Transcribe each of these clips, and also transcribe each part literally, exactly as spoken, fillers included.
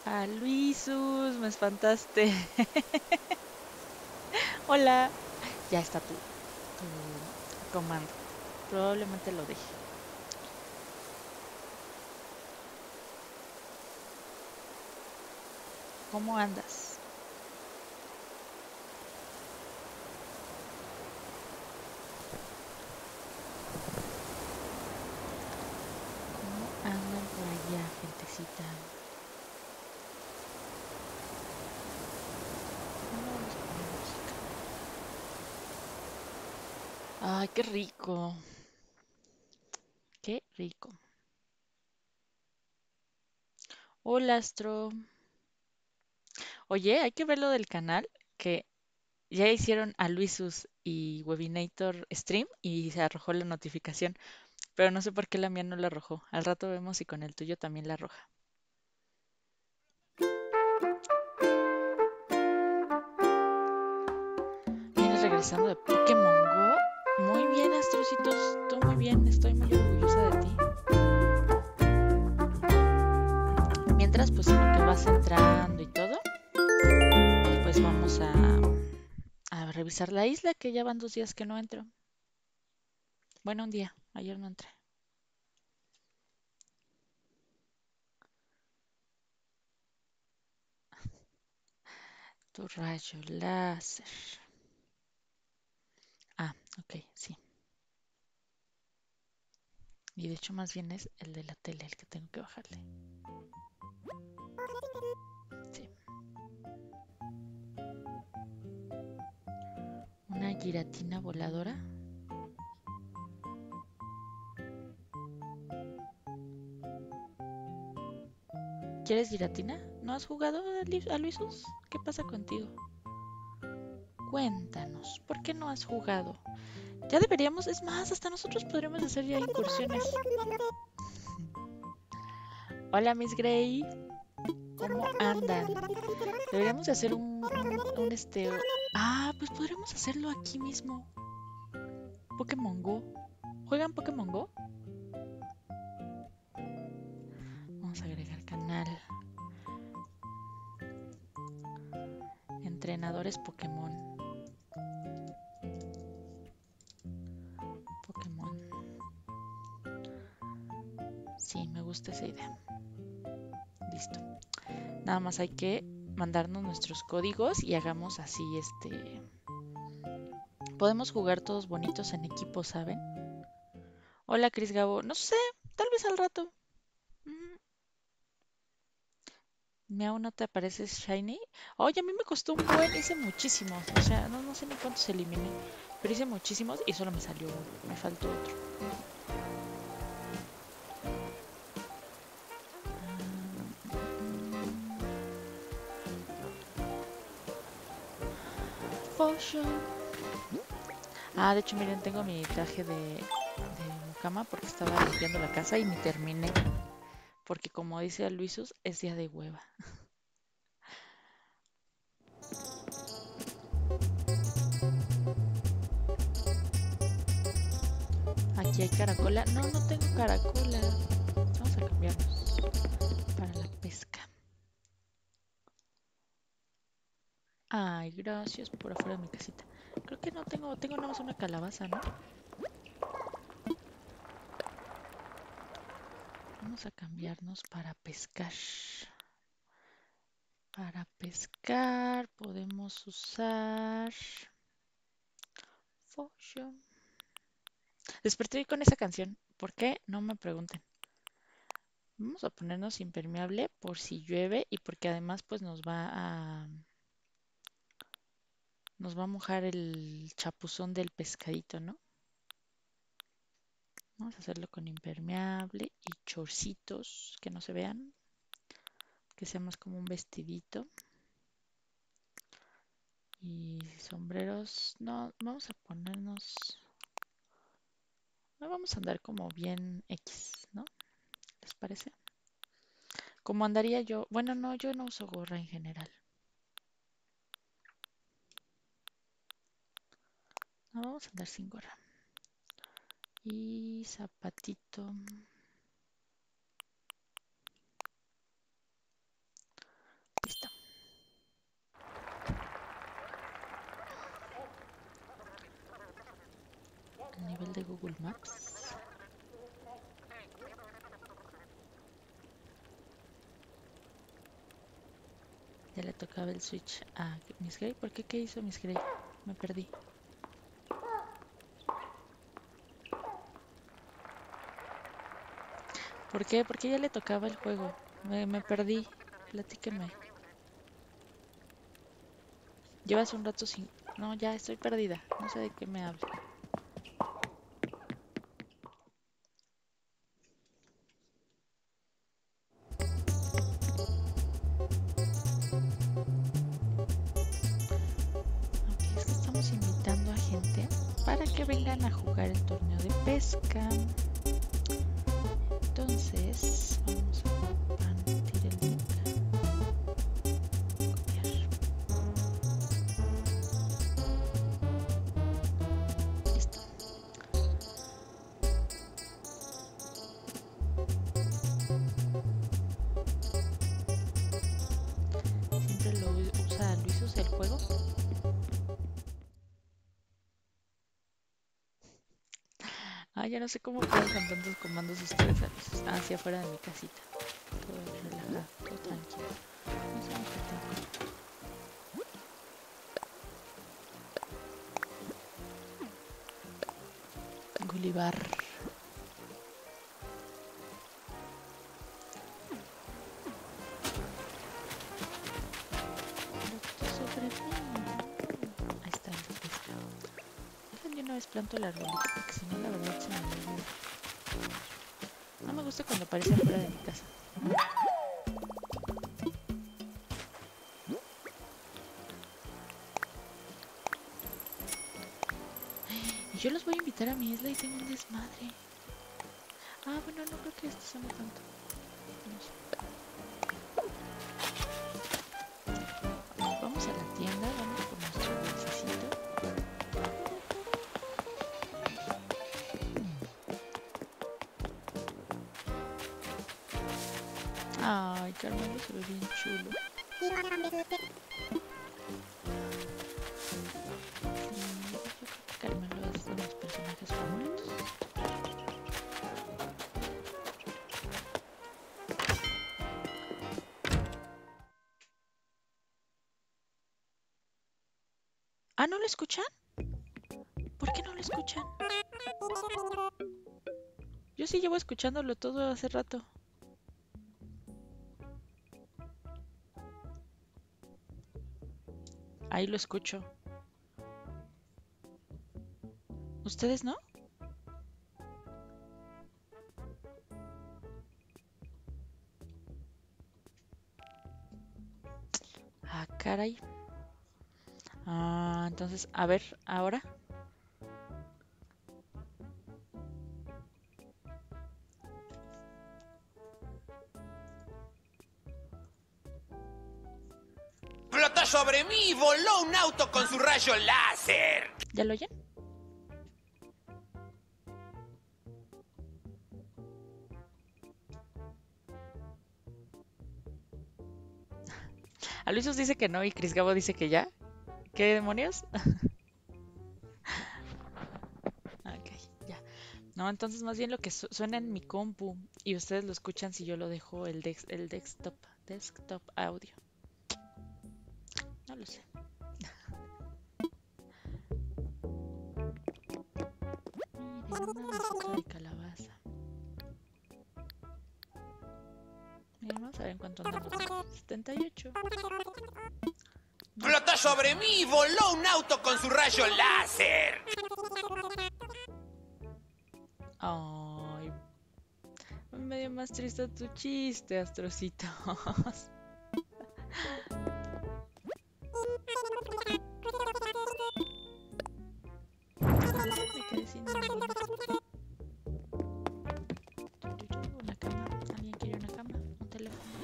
Ah, Luisus, me espantaste. Hola. Ya está tu, tu comando. Probablemente lo deje. ¿Cómo andas? ¿Cómo andan por allá, gentecita? ¿Cuándo vamos a poner música? Ay, qué rico. Qué rico. Hola, Astro. Oye, hay que ver lo del canal, que ya hicieron a Luisus y Webinator Stream y se arrojó la notificación, pero no sé por qué la mía no la arrojó. Al rato vemos si con el tuyo también la arroja. Vienes regresando de Pokémon Go. Muy bien, Astrocitos. Tú muy bien. Estoy muy orgullosa de ti. Mientras, pues en lo que vas entrando y todo, pues vamos a, a revisar la isla, que ya van dos días que no entro. Bueno, un día. Ayer no entré. Tu rayo láser. Ah, ok, sí. Y de hecho, más bien es el de la tele el que tengo que bajarle. Sí. Una giratina voladora. ¿Quieres giratina? ¿No has jugado a Li- a Luisus? ¿Qué pasa contigo? Cuéntanos, ¿por qué no has jugado? Ya deberíamos, es más, hasta nosotros podríamos hacer ya incursiones. Hola, Miss Gray, ¿cómo andan? Deberíamos de hacer un, un, un este... Ah, pues podríamos hacerlo aquí mismo. Pokémon Go. ¿Juegan Pokémon Go? Vamos a agregar canal. Entrenadores Pokémon. Pokémon. Sí, me gusta esa idea. Listo. Nada más hay que mandarnos nuestros códigos y hagamos así, este... Podemos jugar todos bonitos en equipo, ¿saben? Hola, Cris Gabo. No sé, tal vez al rato. Mm, Miau, ¿no te apareces Shiny? Oye, a mí me costó un buen, hice muchísimos. O sea, no, no sé ni cuántos eliminé. Pero hice muchísimos y solo me salió uno. Me faltó otro. Ah, mm, mm, Potion. Ah, de hecho, miren, tengo mi traje de, de mucama porque estaba limpiando la casa y ni terminé. Porque como dice Luisus, es día de hueva. Aquí hay caracola. No, no tengo caracola. Vamos a cambiarnos para la pesca. Ay, gracias por afuera de mi casita. Creo que no tengo, tengo nada más una calabaza, ¿no? Vamos a cambiarnos para pescar. Para pescar podemos usar Fusion. Desperté hoy con esa canción. ¿Por qué? No me pregunten. Vamos a ponernos impermeable por si llueve y porque además pues nos va a nos va a mojar el chapuzón del pescadito, ¿no? Vamos a hacerlo con impermeable y chorcitos que no se vean, que sea más como un vestidito. Y sombreros, no, vamos a ponernos, no vamos a andar como bien X, ¿no? ¿Les parece? Como andaría yo, bueno, no, yo no uso gorra en general. No, vamos a andar sin gorra. Y zapatito. A nivel de Google Maps. Ya le tocaba el switch a Miss Grey. ¿Por qué? ¿Qué hizo Miss Grey? Me perdí. ¿Por qué? Porque ya le tocaba el juego. Me, me perdí. Platíqueme. Llevas un rato sin... No, ya estoy perdida. No sé de qué me habla. Ok, es que estamos invitando a gente para que vengan a jugar el torneo de pesca. Entonces, vamos a compartir el link. Copiar. Listo. Siempre lo usa Luis, usa el juego. Ah, ya no sé cómo pueden con tantos comandos ustedes hacia afuera de mi casita. Todo relajado, todo tranquilo. No sé qué tengo. Gulliver. Sobre mí. Ahí está el pesca. Dejen de una vez planto el arbolito porque si no la verdad se me olvida. No me gusta cuando aparece afuera de mi casa. Y yo los voy a invitar a mi isla y tengo un desmadre. Ah, bueno, no creo que esto suene tanto. No sé. Vamos a la tienda, vamos por nuestro dulcecito. Ay, Carmelo se ve bien chulo. Sí, yo creo que Carmelo es de mis personajes favoritos. ¿Ah, no lo escuchan? ¿Por qué no lo escuchan? Yo sí llevo escuchándolo todo hace rato. Ahí lo escucho. ¿Ustedes no? Ah, caray. Ah, entonces, a ver, ahora. Flotó sobre mí y voló un auto con su rayo láser. ¿Ya lo oyen? A Luisos dice que no y Chris Gabo dice que ya. ¿Qué demonios? Ok, ya. No, entonces más bien lo que su suena en mi compu y ustedes lo escuchan si yo lo dejo el, dex el desktop, desktop audio. No lo sé. Miren, una mesita de calabaza. Miren, vamos a ver en cuánto andamos. setenta y ocho. No. Flotó sobre mí y voló un auto con su rayo láser. Ay, me dio más triste tu chiste, Astrocitos. Me quedé sin ninguno. Una cama. ¿Alguien quiere una cama? Un teléfono.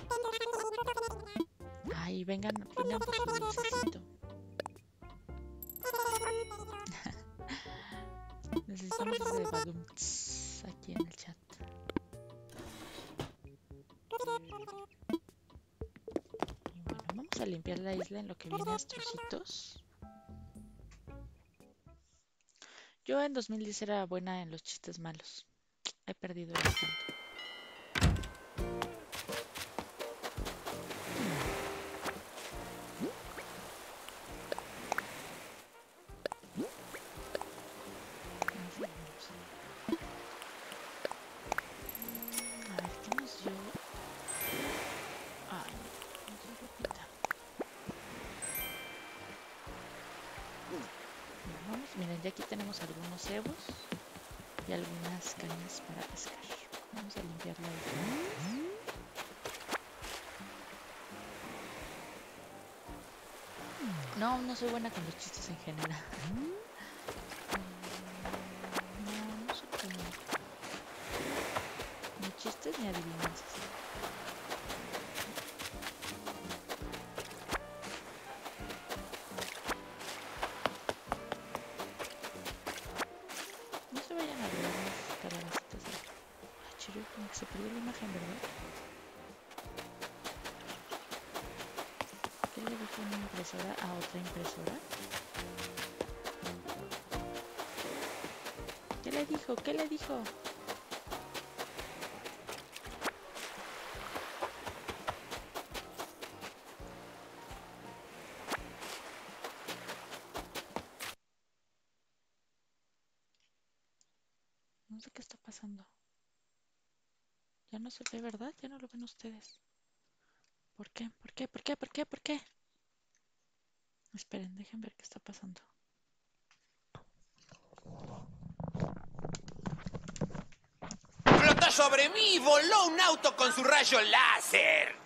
Ay, vengan, vengan por su dulcecito. Necesitamos ese de Badumts aquí en el chat. Y bueno, vamos a limpiar la isla en lo que viene Astrocitos. Yo en dos mil diez era buena en los chistes malos. He perdido el encanto. A ver, ¿qué nos dio? Ay, no, nos dio ropita. Vamos, miren, ya aquí tenemos algunos cebos y algunas cañas para pescar. Vamos a limpiarla de todo. No, no soy buena con los chistes en general. No, no soy buena. Ni chistes ni adivinanzas. No se vayan a ver mis calabacitas. Ay, chido, como que se perdió la imagen, ¿verdad? ¿Qué le dijo una impresora a otra impresora? ¿Qué le dijo? ¿Qué le dijo? No sé qué está pasando. Ya no se ve, ¿verdad? Ya no lo ven ustedes. ¿Por qué? ¿Por qué? ¿Por qué? ¿Por qué? ¿Por qué? Esperen, dejen ver qué está pasando. Flotó sobre mí y voló un auto con su rayo láser.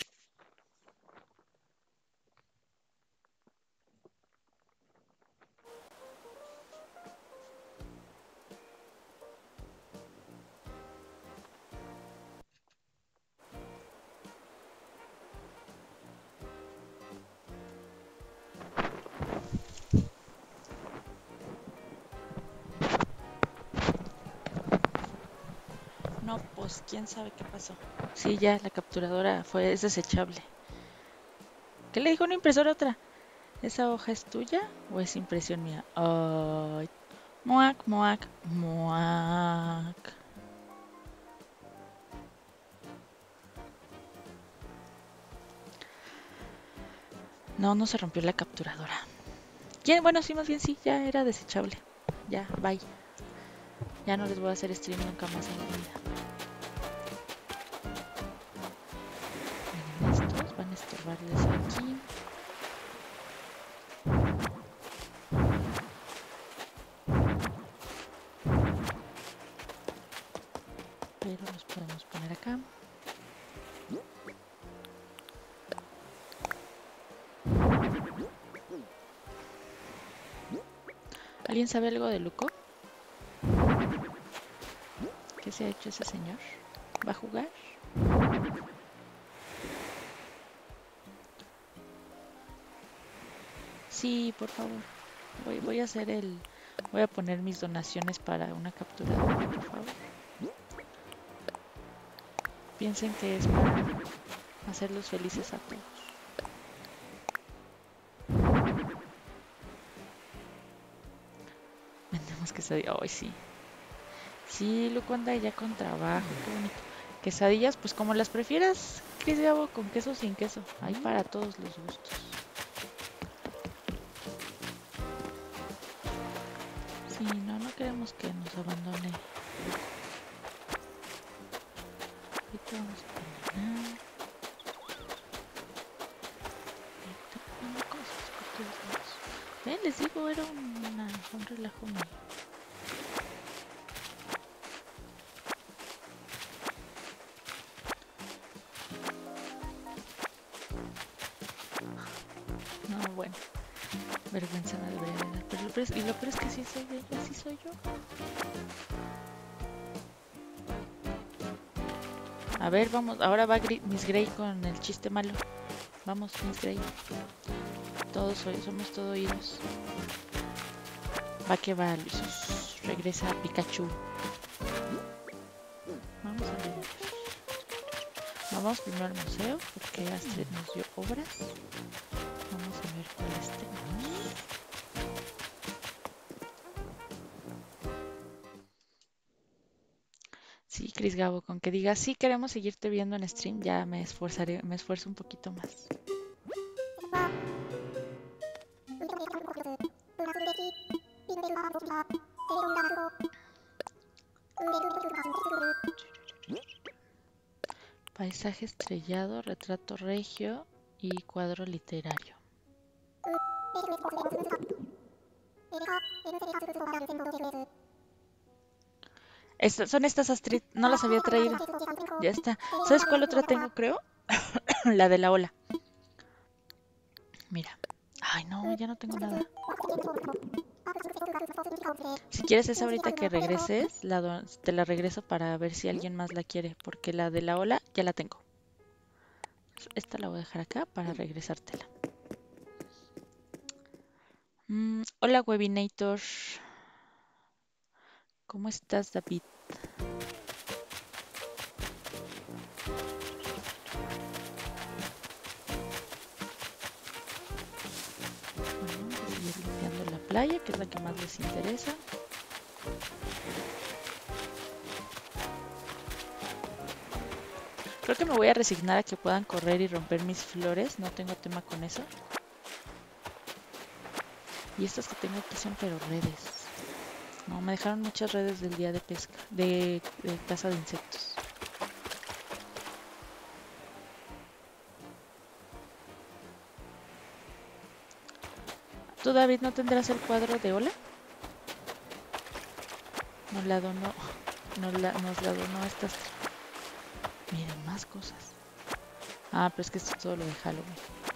No, pues quién sabe qué pasó. Sí, ya la capturadora fue, es desechable. ¿Qué le dijo una impresora a otra? ¿Esa hoja es tuya o es impresión mía? Ay, muac, muac, muac. No, no se rompió la capturadora. ¿Quién? Bueno, sí, más bien sí, ya era desechable. Ya, bye. Ya no les voy a hacer stream nunca más en la vida. Miren, estos van a estorbarles aquí. Pero los podemos poner acá. ¿Alguien sabe algo de Luco? ¿Qué se ha hecho ese señor? ¿Va a jugar? Sí, por favor. Voy, voy a hacer el... Voy a poner mis donaciones para una capturadora, por favor. Piensen que es para hacerlos felices a todos. Vendemos quesadillas. Ay, sí. Sí, Luco anda ya con trabajo. Qué bonito. Quesadillas, pues como las prefieras, Cris Gabo, con queso o sin queso. Hay para todos los gustos. Sí, no, no queremos que nos abandone Luco. Ahorita vamos a terminar. Ahorita poniendo cosas por todos lados. Ven, les digo, era una, un relajo mío. No, bueno. Vergüenza me debería de dar. Pero lo peor es, y lo peor es que sí soy ella, sí soy yo. A ver, vamos. Ahora va Miss Grey con el chiste malo. Vamos, Miss Grey. Todos somos todo oídos. Va que va, Luis. Regresa Pikachu. Vamos a ver. Vamos primero al museo porque Astrid nos dio obras. Vamos a ver cuáles tenemos. Sí, Cris Gabo, con que digas sí queremos seguirte viendo en stream, ya me esforzaré, me esfuerzo un poquito más. Paisaje estrellado, retrato regio y cuadro literario. Estas, son estas, Astrid, no las había traído. Ya está. ¿Sabes cuál otra tengo, creo? La de la ola. Mira. Ay, no, ya no tengo nada. Si quieres esa ahorita que regreses, la do- te la regreso para ver si alguien más la quiere, porque la de la ola ya la tengo. Esta la voy a dejar acá para regresártela. Mm, hola, Webinator. ¿Cómo estás, David? Bueno, vamos a seguir limpiando la playa, que es la que más les interesa. Creo que me voy a resignar a que puedan correr y romper mis flores. No tengo tema con eso. Y estas que tengo aquí son pero redes. No, me dejaron muchas redes del día de pesca, de, de caza de insectos. ¿Tú, David, no tendrás el cuadro de Ola? Nos la donó, nos la, nos la donó estas. Miren, más cosas. Ah, pero es que esto es todo lo de Halloween.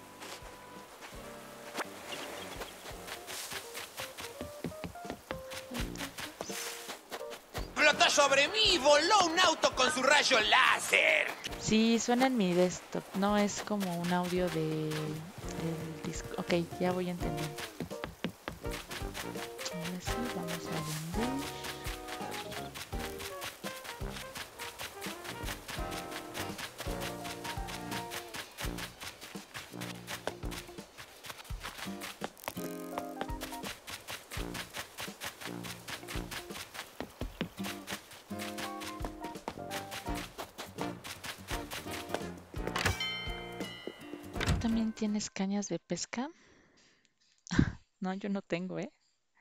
Flotó sobre mí y voló un auto con su rayo láser. Sí, suena en mi desktop. No es como un audio de, del disco. Ok, ya voy entendiendo. Ahora sí, vamos a vender. ¿También tienes cañas de pesca? No, yo no tengo, ¿eh?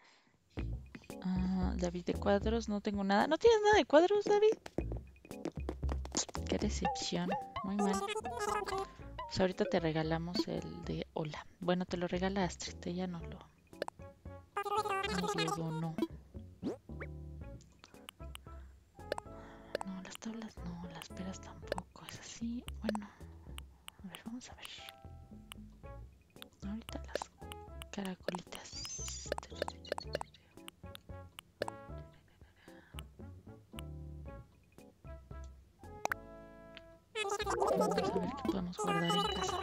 Ah, David, de cuadros no tengo nada. ¿No tienes nada de cuadros, David? Qué decepción. Muy mal. Pues ahorita te regalamos el de Hola. Bueno, te lo regala Astrid, ella no lo, nos lo donó. No, las tablas no, las peras tampoco. Es así. Bueno, a ver, vamos a ver. Ahorita las caracolitas. Vamos a ver qué podemos guardar en casa.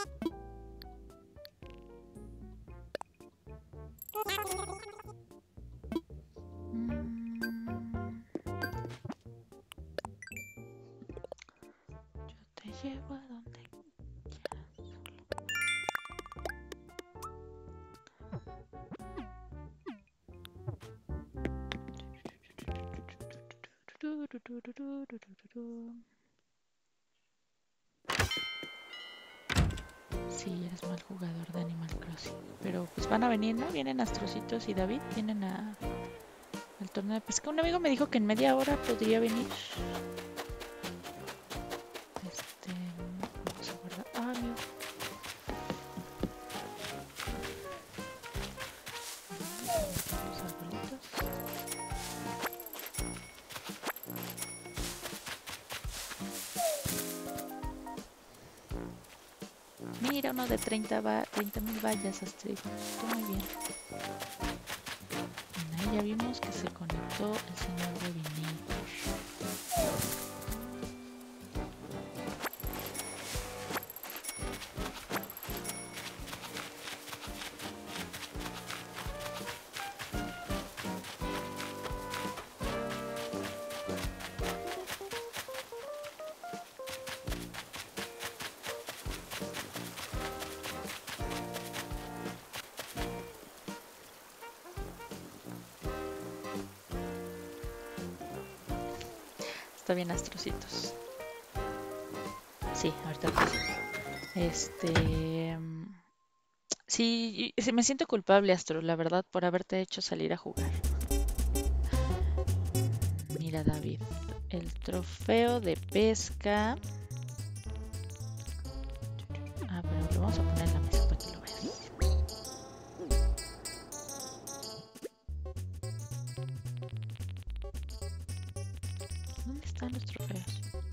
Mm, yo te llevo a donde Sí, eres mal jugador de Animal Crossing. Pero pues van a venir, ¿no? Vienen Astrocitos y David, vienen a, al torneo de pesca. Un amigo me dijo que en media hora podría venir. Este, vamos a guardar. Ah, amigo. Los arbolitos. Mira, uno de treinta mil vallas, Astrid. Está muy bien. Bueno, ahí ya vimos que se conectó el señor Webinator. Está bien, Astrocitos. Sí, ahorita te digo. Este... Sí, sí, me siento culpable, Astro, la verdad, por haberte hecho salir a jugar. Mira, David, el trofeo de pesca. Ah, pero lo vamos a poner en la mesa para que lo veas. ¿Dónde están los trofeos?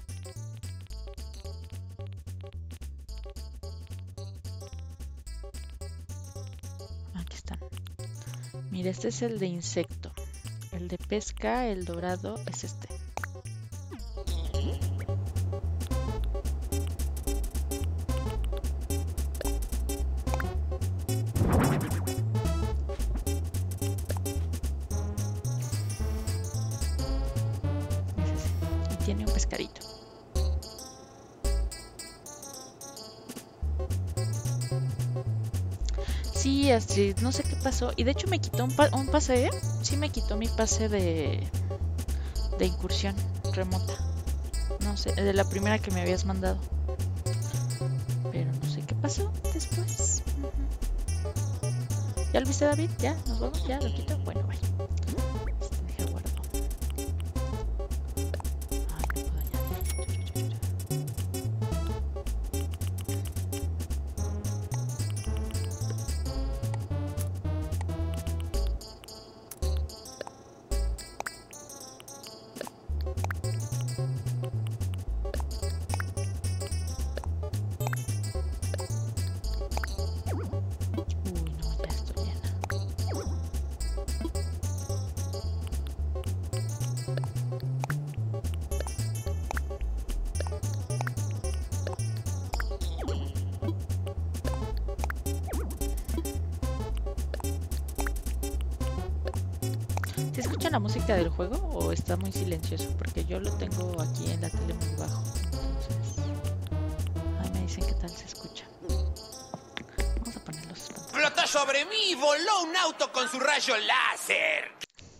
Aquí están. Mira, este es el de insecto. El de pesca, el dorado, es este. Es ese. Y tiene un pescadito. Sí, Astrid, no sé qué pasó. Y de hecho me quitó un, pa un pase, ¿eh? Sí me quitó mi pase de, de incursión remota. No sé, de la primera que me habías mandado. Pero no sé qué pasó después. Uh-huh. ¿Ya lo viste, David? ¿Ya? ¿Nos vamos? ¿Ya lo quito? Bueno, bye. Este, deja guardo. Ay, no puedo añadir. Uy, no, ya estoy llena. ¿Se escucha la música del juego o está muy silencioso? Porque yo lo tengo aquí en la tele muy bajo. Entonces, ahí me dicen qué tal se escucha. Vamos a poner los espantos. ¡Flotó sobre mí y voló un auto con su rayo láser!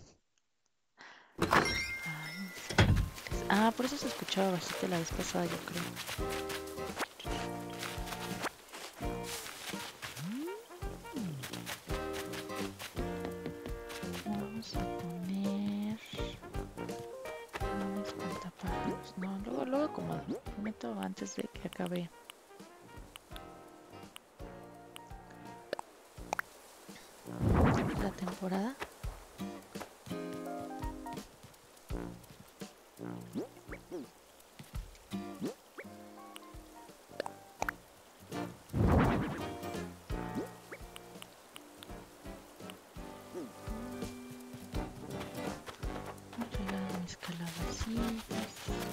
Ay, sí. Ah, por eso se escuchaba bajito la vez pasada, yo creo. Vamos a poner un espantapájaros. No, luego, luego acomodo. Lo meto antes de que acabe la temporada. Llegar mis calabacitas.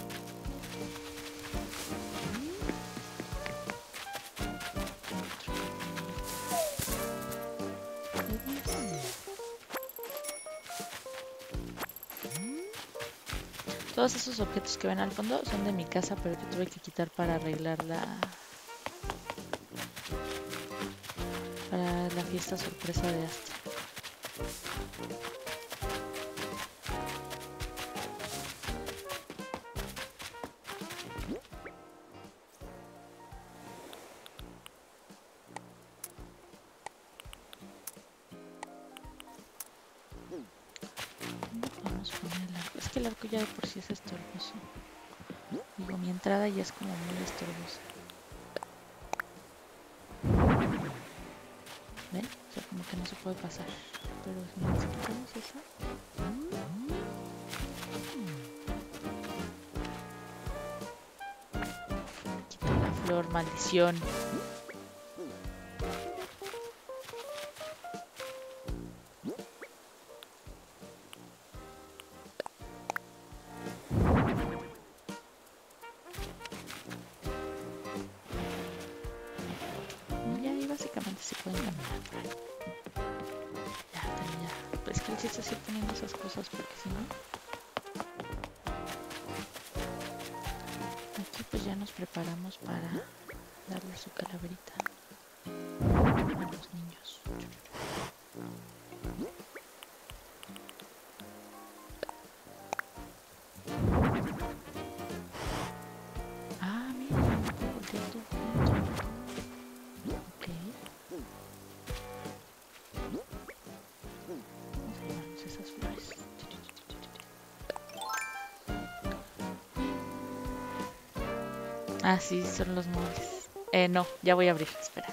Todos esos objetos que ven al fondo son de mi casa, pero que tuve que quitar para arreglar la... para la fiesta sorpresa de Astrid. Vamos a poner el arco. Es que el arco ya de por sí es estorboso. Digo, mi entrada ya es como muy estorbosa. ¿Ven? O sea, como que no se puede pasar. Pero si nos quitamos esa... Quita la flor, maldición. Ya ahí básicamente se pueden caminar por ahí. Ya, ya. Pues que necesito seguir poniendo esas cosas porque si no... Aquí pues ya nos preparamos para darle su calaverita a los niños. Ah, sí, son los móviles. Eh, no, ya voy a abrir, espera.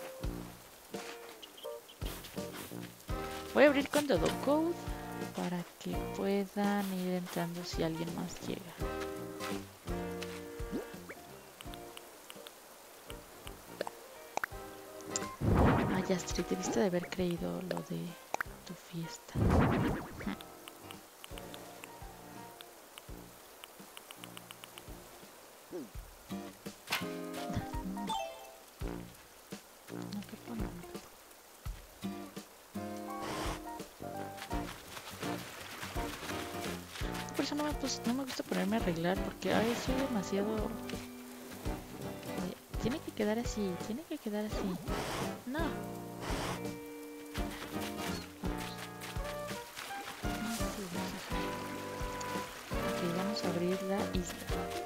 Voy a abrir con Dodo Code para que puedan ir entrando si alguien más llega. Ay, Astrid, debiste de haber creído lo de tu fiesta. No, qué pena, no, qué pena. Por eso no me, pues, no me gusta ponerme a arreglar porque ay, soy demasiado... Tiene que quedar así, tiene que quedar así. No. Ok, vamos a abrir la isla.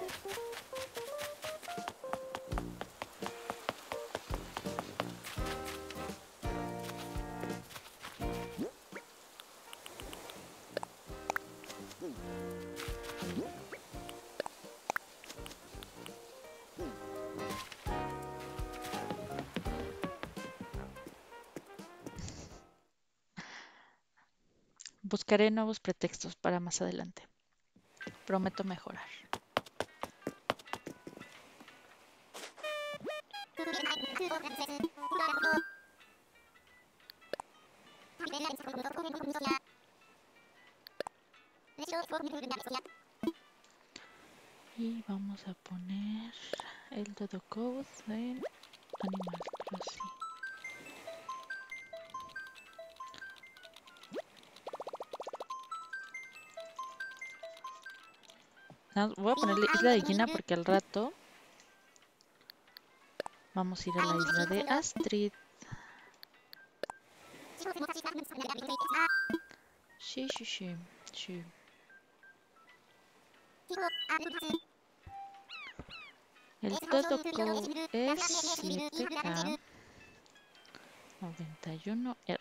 Buscaré nuevos pretextos para más adelante. Prometo mejorar. Y vamos a poner el Dodo Code en Animal Crossing. No, voy a ponerle Isla de Gina porque al rato vamos a ir a la isla de Astrid. Sí, sí, sí, sí. El Dodo Code es siete K noventa y uno R.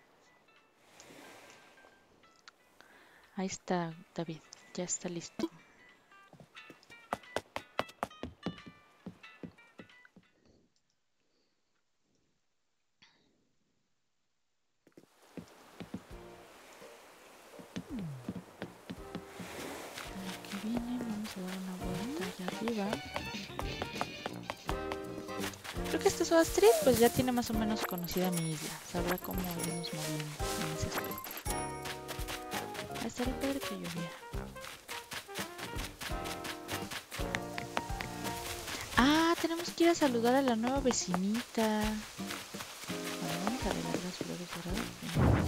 Ahí está, David, ya está listo. Aquí viene, vamos a dar una vuelta allá arriba. Creo que este es Astrid, pues ya tiene más o menos conocida mi isla. Sabrá cómo irnos moviendo en ese aspecto. Va a estar padre que lloviera. Ah, tenemos que ir a saludar a la nueva vecinita. Bueno, vamos a regar las flores doradas primero.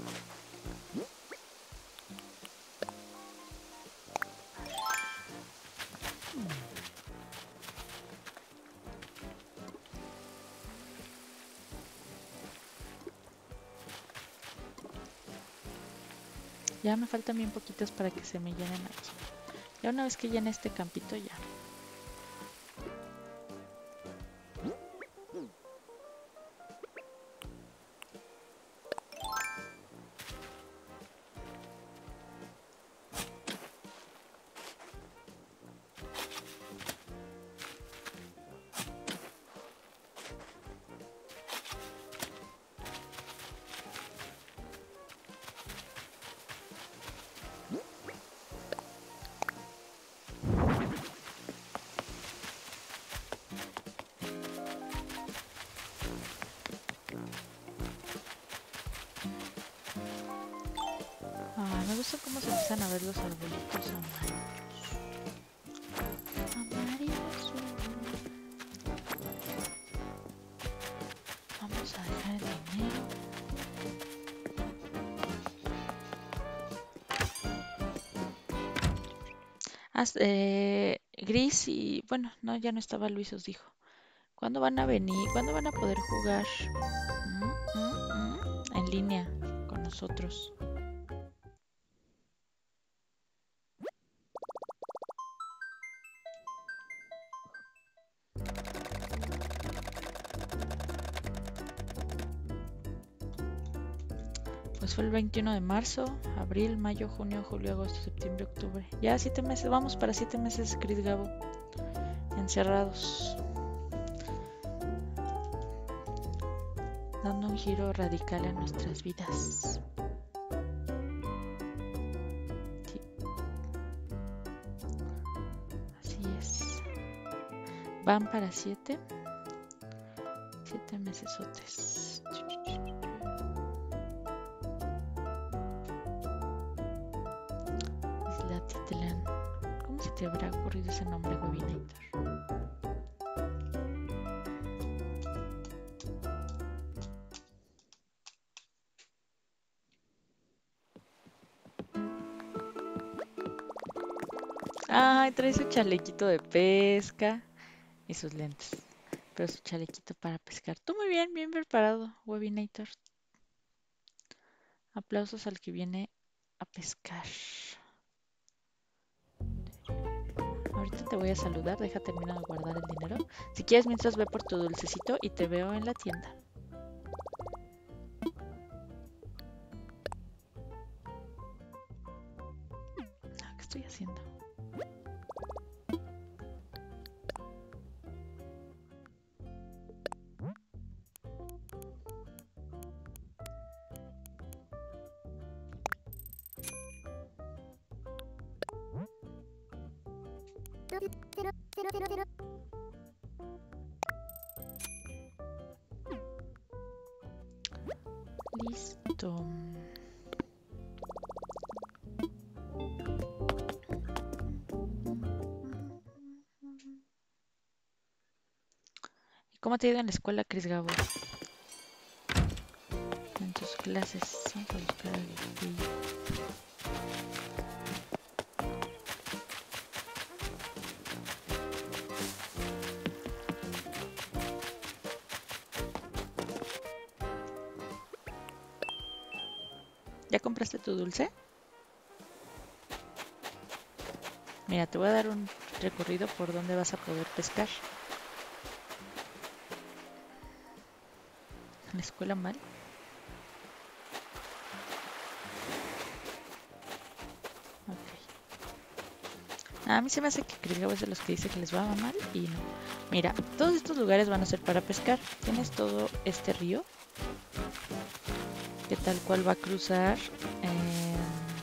Ya me faltan bien poquitas para que se me llenen aquí. Ya una vez que llene este campito ya. Ah, me gusta cómo se empiezan a ver los arbolitos amarillos. Amarillos. Vamos a dejar el dinero. Ah, eh, Gris y... Bueno, no, ya no estaba Luis, os dijo. ¿Cuándo van a venir? ¿Cuándo van a poder jugar mm, mm, mm, en línea con nosotros? Pues fue el veintiuno de marzo, abril, mayo, junio, julio, agosto, septiembre, octubre. Ya siete meses, vamos para siete meses, Chris Gabo. encerrados, dando un giro radical en nuestras vidas. Sí. Así es. Van para siete, siete mesesotes. Isla Titlán. ¿Cómo se te habrá ocurrido ese nombre, Webinator? Ay, trae su chalequito de pesca y sus lentes. Pero su chalequito para pescar. Tú muy bien, bien preparado, Webinator. Aplausos al que viene a pescar. Ahorita te voy a saludar, deja terminar de guardar el dinero. Si quieres, mientras ve por tu dulcecito y te veo en la tienda. ¿Qué estoy haciendo? Listo. ¿Y cómo te ha ido en la escuela, Chris Gabo? En tus clases. Vamos a buscar el video. ¿Ya compraste tu dulce? Mira, te voy a dar un recorrido por donde vas a poder pescar. ¿En la escuela mal? Ok. A mí se me hace que Chris Gabo es de los que dice que les va mal y no. Mira, todos estos lugares van a ser para pescar. Tienes todo este río que tal cual va a cruzar. Eh...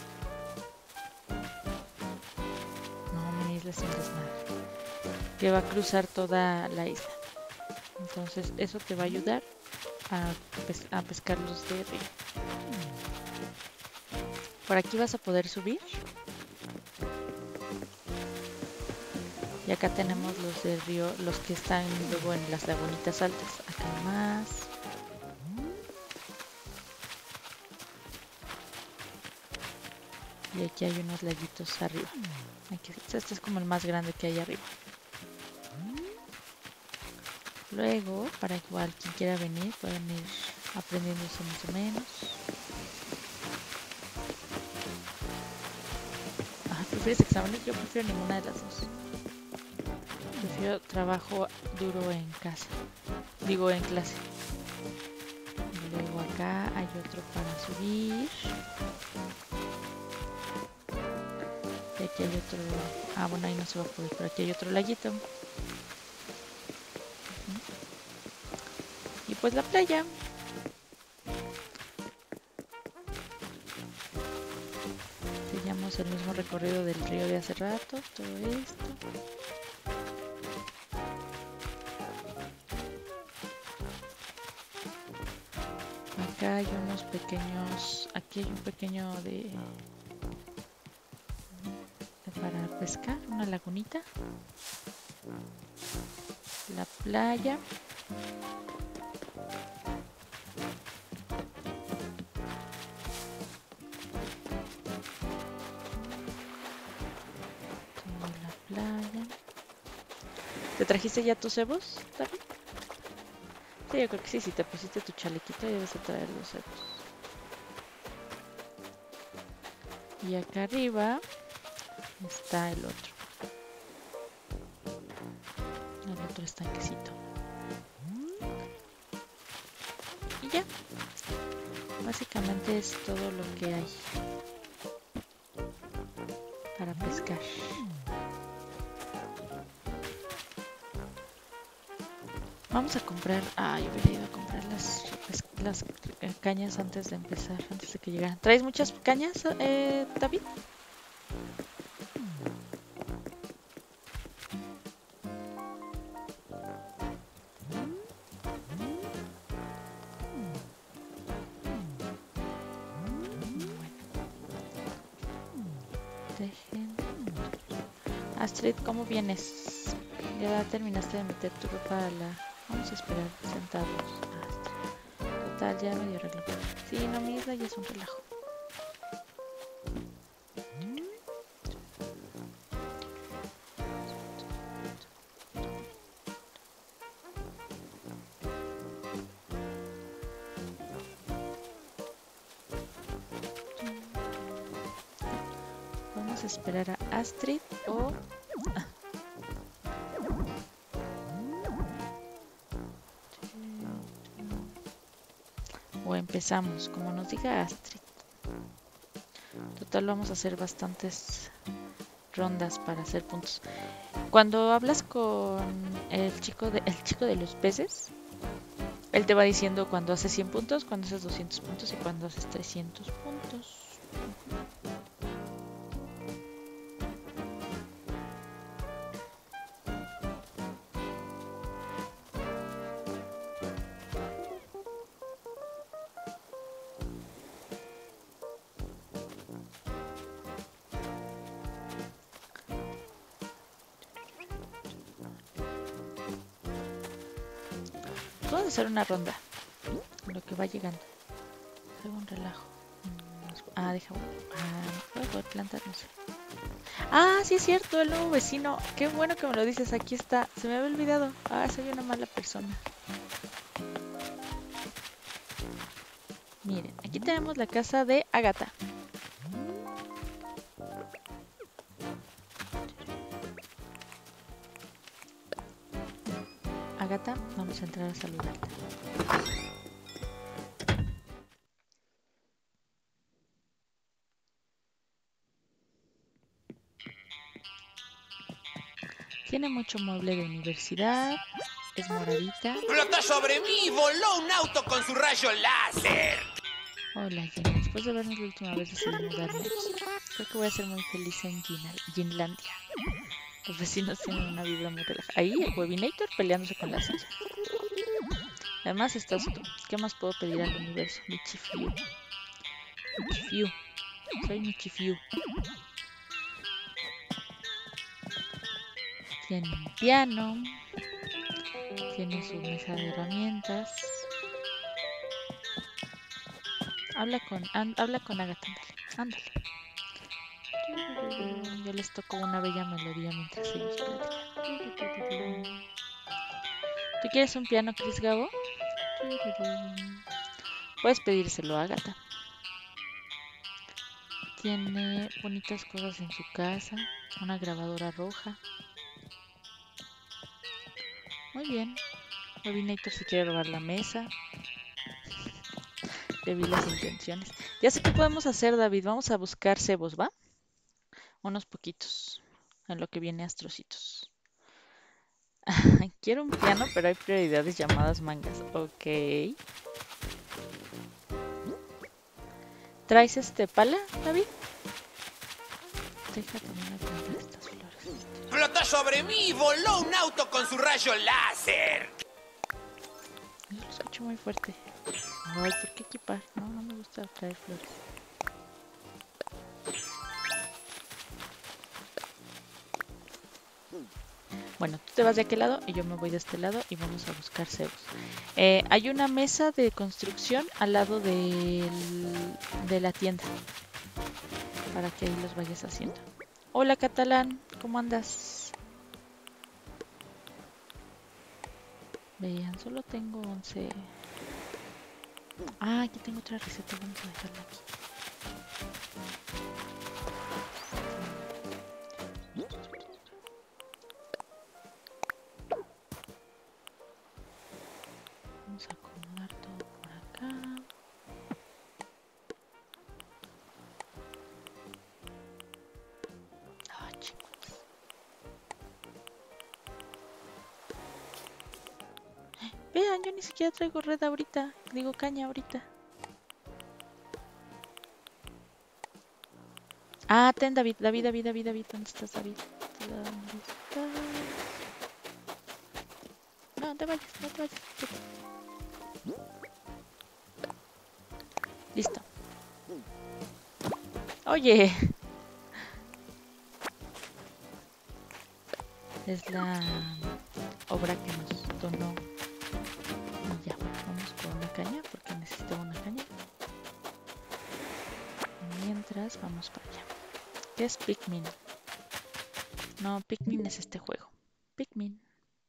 No, mi isla es un desmadre. Que va a cruzar toda la isla. Entonces eso te va a ayudar a, pes a pescar los de río. Por aquí vas a poder subir. Y acá tenemos los de río, los que están luego en las lagunitas altas. Acá más. Y aquí hay unos laguitos arriba. Aquí, este es como el más grande que hay arriba. Luego, para igual quien quiera venir, pueden ir aprendiéndose más o menos. Ah, ¿prefieres exámenes? Yo prefiero ninguna de las dos. Prefiero trabajo duro en casa. Digo, en clase. Y luego acá hay otro para subir. Y aquí hay otro... Ah, bueno, ahí no se va a poder, pero aquí hay otro laguito. Y pues la playa. Seguimos el mismo recorrido del río de hace rato. Todo esto. Acá hay unos pequeños... Aquí hay un pequeño de... para pescar, una lagunita, la playa, la playa. ¿Te trajiste ya tus cebos, David? Sí, yo creo que sí, si te pusiste tu chalequito ya debes de traer los cebos. Y acá arriba está el otro. El otro estanquecito. Y ya. Básicamente es todo lo que hay para pescar. Vamos a comprar... Ah, yo hubiera ido a comprar las, las, las cañas antes de empezar, antes de que llegaran. ¿Traes muchas cañas, eh, David? Dejen... Astrid, ¿cómo vienes? Ya terminaste de meter tu ropa a la... Vamos a esperar sentados. Astrid. Total, ya medio arreglo. Sí, no, mi isla ya es un relajo. Vamos a esperar a Astrid o... Ah. O empezamos, como nos diga Astrid. Total, vamos a hacer bastantes rondas para hacer puntos. Cuando hablas con el chico de, el chico de los peces, él te va diciendo cuando haces cien puntos, cuando haces doscientos puntos y cuando haces trescientos puntos. Vamos a hacer una ronda. Lo que va llegando. Hago un relajo. Ah, deja. Ah, voy a poder plantar, no sé. Ah, sí es cierto, el nuevo vecino. Qué bueno que me lo dices. Aquí está. Se me había olvidado. Ah, soy una mala persona. Miren, aquí tenemos la casa de Agatha. Agatha, vamos a entrar a saludarla. Tiene mucho mueble de universidad. Es moradita. ¡Flotó sobre mí y voló un auto con su rayo láser! Hola, Jenny. Después de vernos la última vez decidí mudarme. Creo que voy a ser muy feliz en Ginlandia. Los vecinos tienen una vibra muy relajada. Ahí el Webinator peleándose con la silla. Además estás tú. ¿Qué más puedo pedir al universo? Michifiu. Michifiu. Soy Michifiu. Tiene un piano. Tiene su mesa de herramientas. Habla con, and, habla con Agatha, ándale, ándale. Yo les toco una bella melodía mientras ellos platican. ¿Tú quieres un piano, Chris Gabo? Puedes pedírselo a Agatha. Tiene bonitas cosas en su casa. Una grabadora roja. Muy bien. Webinator si quiere robar la mesa. Le vi las intenciones. Ya sé qué podemos hacer, David. Vamos a buscar cebos, ¿va? Unos poquitos. En lo que viene Astrocitos. Quiero un piano, pero hay prioridades llamadas mangas. Ok. ¿Traes este pala, David? Deja también plantar estas flores. ¡Flotó sobre mí y voló un auto con su rayo láser! Yo lo escucho muy fuerte. Ay, ¿por qué equipar? No, no me gusta traer flores. Bueno, tú te vas de aquel lado y yo me voy de este lado y vamos a buscar cebos. Eh, hay una mesa de construcción al lado del, de la tienda. Para que ahí los vayas haciendo. Hola, Catalán. ¿Cómo andas? Vean, solo tengo once. Ah, aquí tengo otra receta. Vamos a dejarla aquí. Vamos a acomodar todo por acá. Ah, chicos. catalán, yo ni siquiera traigo red ahorita. Digo caña ahorita. Ah, ten David, David, David, David, David. ¿Dónde estás, David? ¿Dónde estás? No, te vayas, no te vayas. Listo. Oye. Es la obra que nos donó. Y ya, vamos por una caña porque necesito una caña. Mientras vamos para allá. ¿Qué es Pikmin? No, Pikmin es este juego. Pikmin.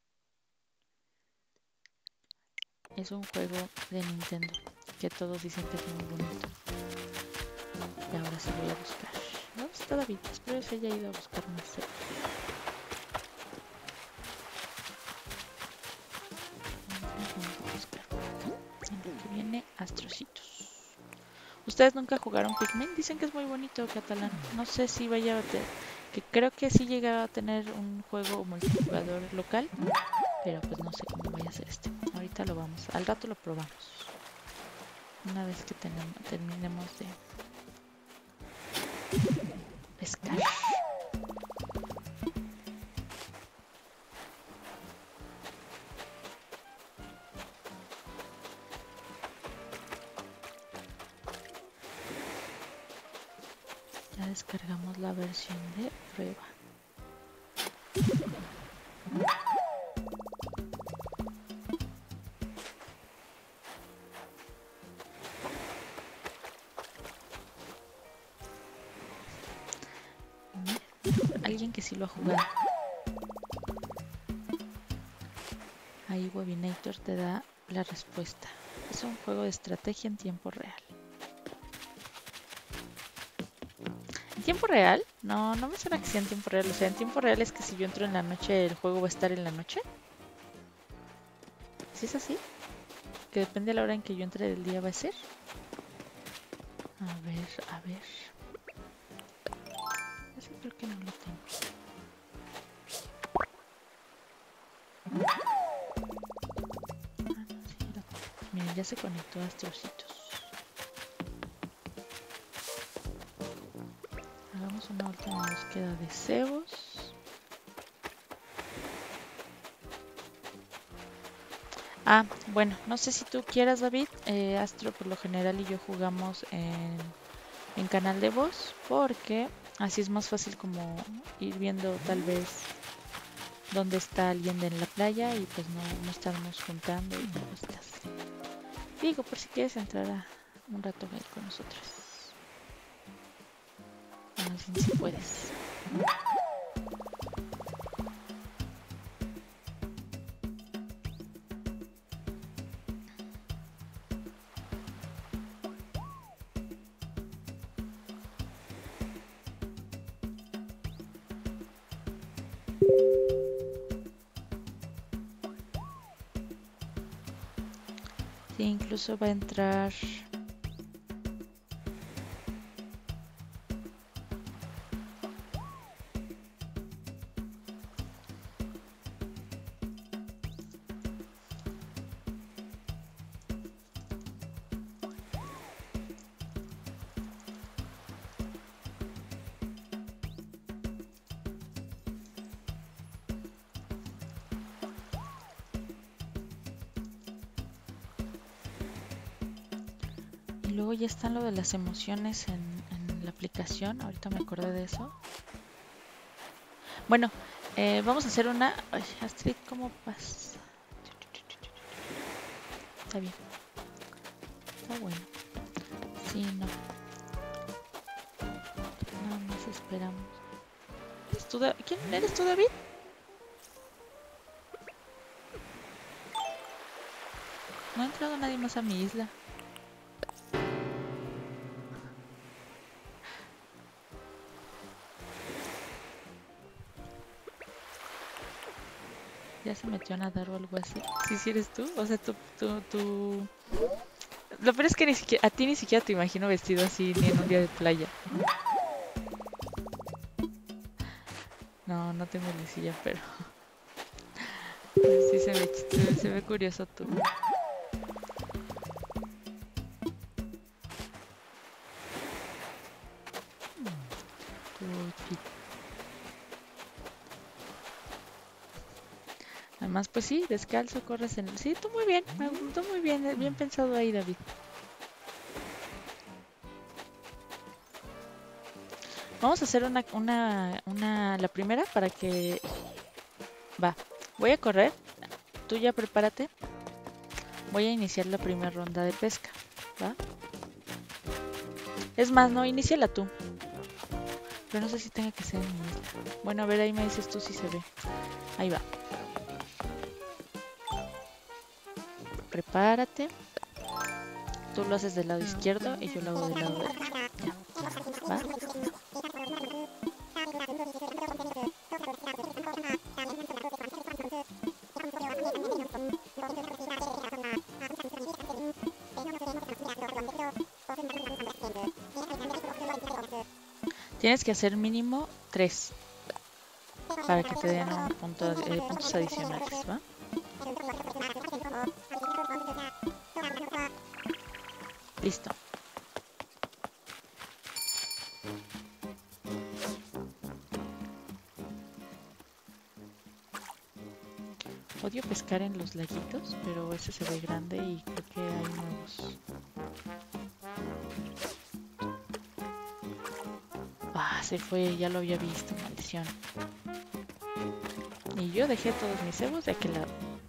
Es un juego de Nintendo que todos dicen que es muy bonito. Y ahora sí voy a buscar. ¿Dónde está David? Espero que se haya ido a buscar más cerca. Que viene Astrocitos. ¿Ustedes nunca jugaron Pikmin? Dicen que es muy bonito, catalán. No sé si vaya a tener, que creo que sí llega a tener un juego multijugador local, pero pues no sé cómo vaya a ser este. Ahorita lo vamos, al rato lo probamos. Una vez que tenemos, terminemos de pescar. Ya descargamos la versión de prueba. Alguien que sí lo ha jugado. Ahí Webinator te da la respuesta. Es un juego de estrategia en tiempo real. ¿En tiempo real? No, no me suena que sea en tiempo real. O sea, en tiempo real es que si yo entro en la noche, el juego va a estar en la noche. ¿Sí es así? Que depende de la hora en que yo entre del día va a ser. A ver, a ver. Ese creo que no lo tengo. Ah, no, sí, lo tengo. Miren, ya se conectó a Astrocitos. Hagamos una última búsqueda de cebos. Ah, bueno, no sé si tú quieras, David. Eh, Astro por lo general y yo jugamos en, en canal de voz, porque así es más fácil como ir viendo tal vez dónde está alguien en la playa y pues no, no estarnos juntando y cosas. Digo, por si quieres entrar a un rato ahí con nosotros. Más bien si puedes. Sí, incluso va a entrar. Y luego ya están lo de las emociones en, en la aplicación. Ahorita me acordé de eso. Bueno, eh, vamos a hacer una... Ay, Astrid, ¿cómo vas? Está bien. Está bueno. Sí, no. Nada más esperamos. ¿Eres tú, Da- ¿Quién eres tú, David? No ha entrado nadie más a mi isla. Ya se metió a nadar o algo así. ¿Sí, sí eres tú? O sea, tú, tú, tú... Lo peor es que ni siquiera, a ti ni siquiera te imagino vestido así ni en un día de playa. No, no tengo lisilla, pero... Sí, se ve, se, se ve curioso tú. Además, pues sí, descalzo, corres en el... Sí, tú muy bien, me gustó muy bien, bien pensado ahí, David. Vamos a hacer una, una, una, la primera para que... Va, voy a correr, tú ya prepárate. Voy a iniciar la primera ronda de pesca, ¿va? Es más, no, iníciala tú. Pero no sé si tenga que ser en mi isla. Bueno, a ver, ahí me dices tú si se ve. Ahí va. Prepárate. Tú lo haces del lado izquierdo y yo lo hago del lado derecho. Ya, ¿va? Tienes que hacer mínimo tres para que te den un punto, eh, puntos adicionales, ¿va? Listo. Odio pescar en los laguitos, pero ese se ve grande y creo que hay nuevos. Ah, se fue, ya lo había visto, maldición. Y yo dejé todos mis cebos de aquel lado.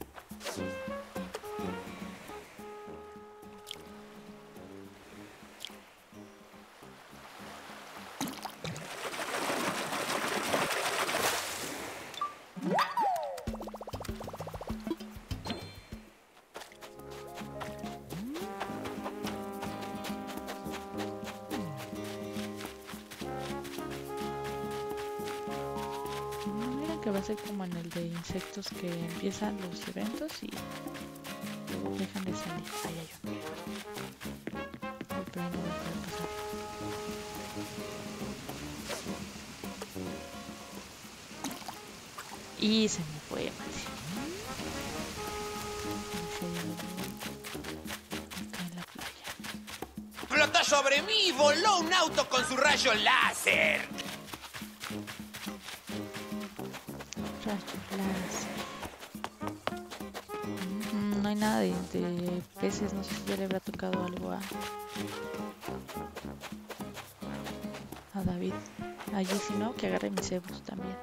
Que va a ser como en el de insectos que empiezan los eventos y dejan de salir. Ay, ay, ay. Ay, pero no me puede pasar. Y se me fue, maldición. Acá en la playa. Flotó sobre mí y voló un auto con su rayo láser. No hay nada de, de peces, no sé si ya le habrá tocado algo a, a David. Allí si no, que agarre mis cebos también.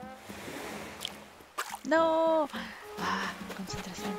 ¡No! Ah, concentración.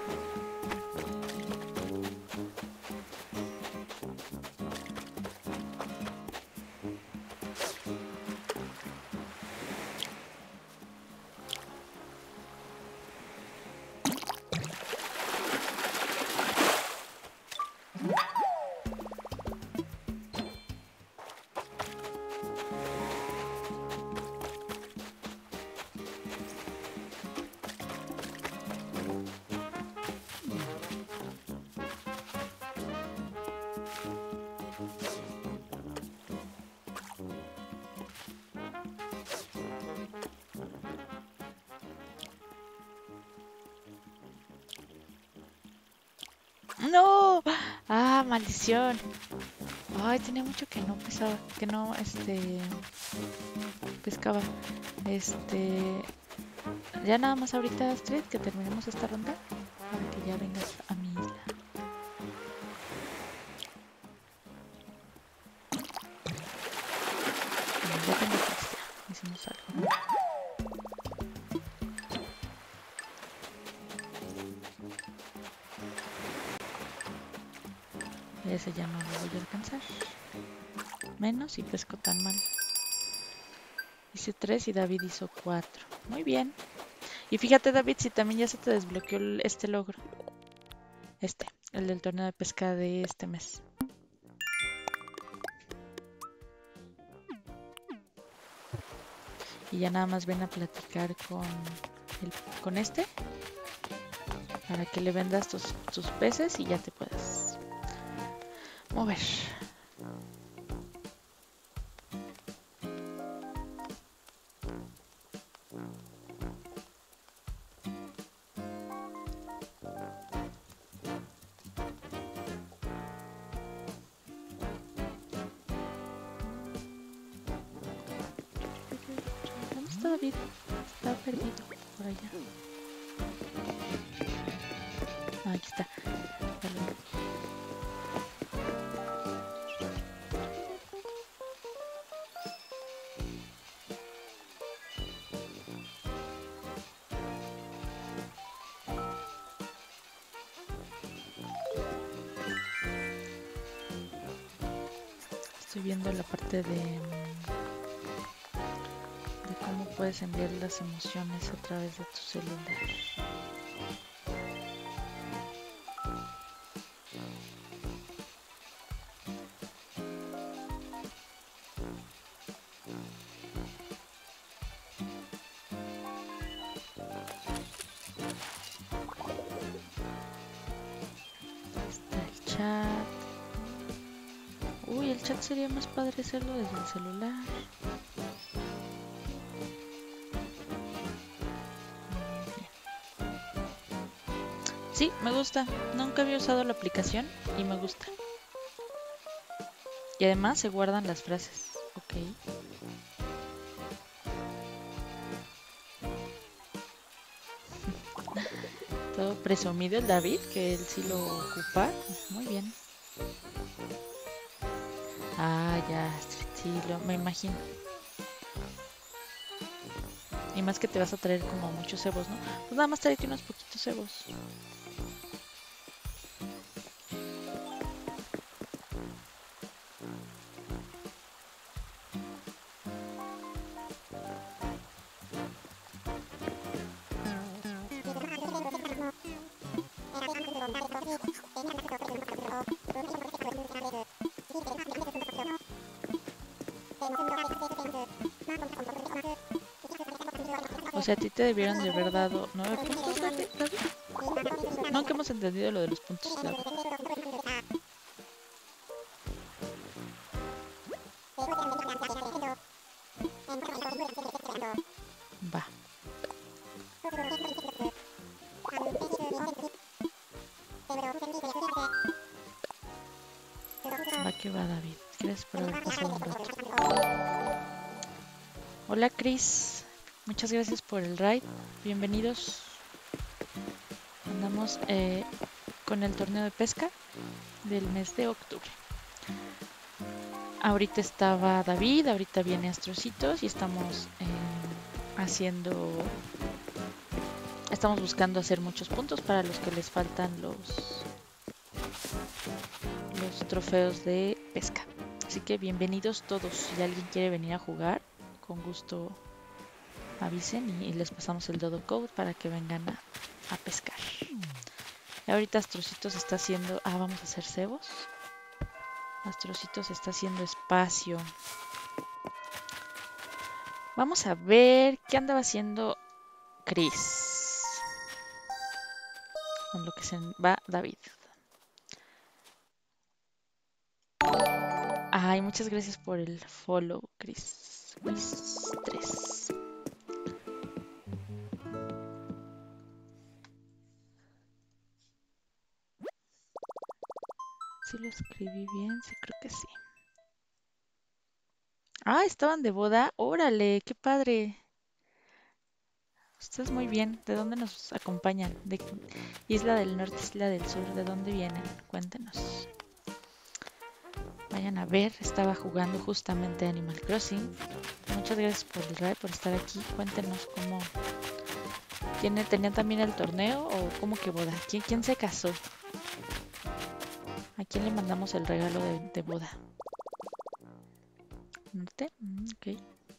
¡No! ¡Ah, maldición! Ay, tenía mucho que no pesaba, que no, este, pescaba. Este, ya nada más ahorita, Astrid, que terminemos esta ronda, para que ya vengas a mi isla. Bueno, ya tengo tres, ya, hicimos algo. Ese ya no lo voy a alcanzar. Menos y pesco tan mal. Hice tres y David hizo cuatro. Muy bien. Y fíjate, David, si también ya se te desbloqueó este logro. Este, el del torneo de pesca de este mes. Y ya nada más ven a platicar con, el, con este. Para que le vendas tus, tus peces y ya te puedas mover. David? Está perdido por allá. Ah, aquí está. Perdón. Estoy viendo la parte de, de cómo puedes enviar las emociones a través de tu celular. Está el chat. Uy, el chat sería más padre hacerlo desde el celular. Sí, me gusta. Nunca había usado la aplicación y me gusta. Y además se guardan las frases. Ok. Todo presumido el David, que él sí lo ocupa. Muy bien. Ah, ya, sí, lo, me imagino. Y más que te vas a traer como muchos cebos, ¿no? Pues nada más tráete unos poquitos cebos. O sea, a ti te debieron de haber dado nueve puntos, David. No, que hemos entendido lo de los puntos, David. Va. Va que va, David. Gracias por haber pasado un rato. Hola, Chris. Muchas gracias por el raid. Bienvenidos. Andamos eh, con el torneo de pesca del mes de octubre. Ahorita estaba David, ahorita viene Astrocitos y estamos eh, haciendo... Estamos buscando hacer muchos puntos para los que les faltan los, los trofeos de pesca. Así que bienvenidos todos. Si alguien quiere venir a jugar, con gusto avisen y les pasamos el dodo code para que vengan a, a pescar. Y ahorita Astrocitos está haciendo... Ah, vamos a hacer cebos. Astrocitos está haciendo espacio. Vamos a ver qué andaba haciendo Chris. Con lo que se va David. Ay, muchas gracias por el follow, Chris. Mis tres. ¿Sí lo escribí bien? Sí, creo que sí. Ah, estaban de boda. Órale, qué padre. Ustedes muy bien. ¿De dónde nos acompañan? ¿De Isla del Norte, Isla del Sur? ¿De dónde vienen? Cuéntenos. Vayan a ver. Estaba jugando justamente Animal Crossing. Muchas gracias por el raid, por estar aquí. Cuéntenos cómo... ¿Tiene, ¿Tenían también el torneo o cómo que boda? ¿Quién, quién se casó? ¿A quién le mandamos el regalo de, de boda? ¿Norte? Mm, ok.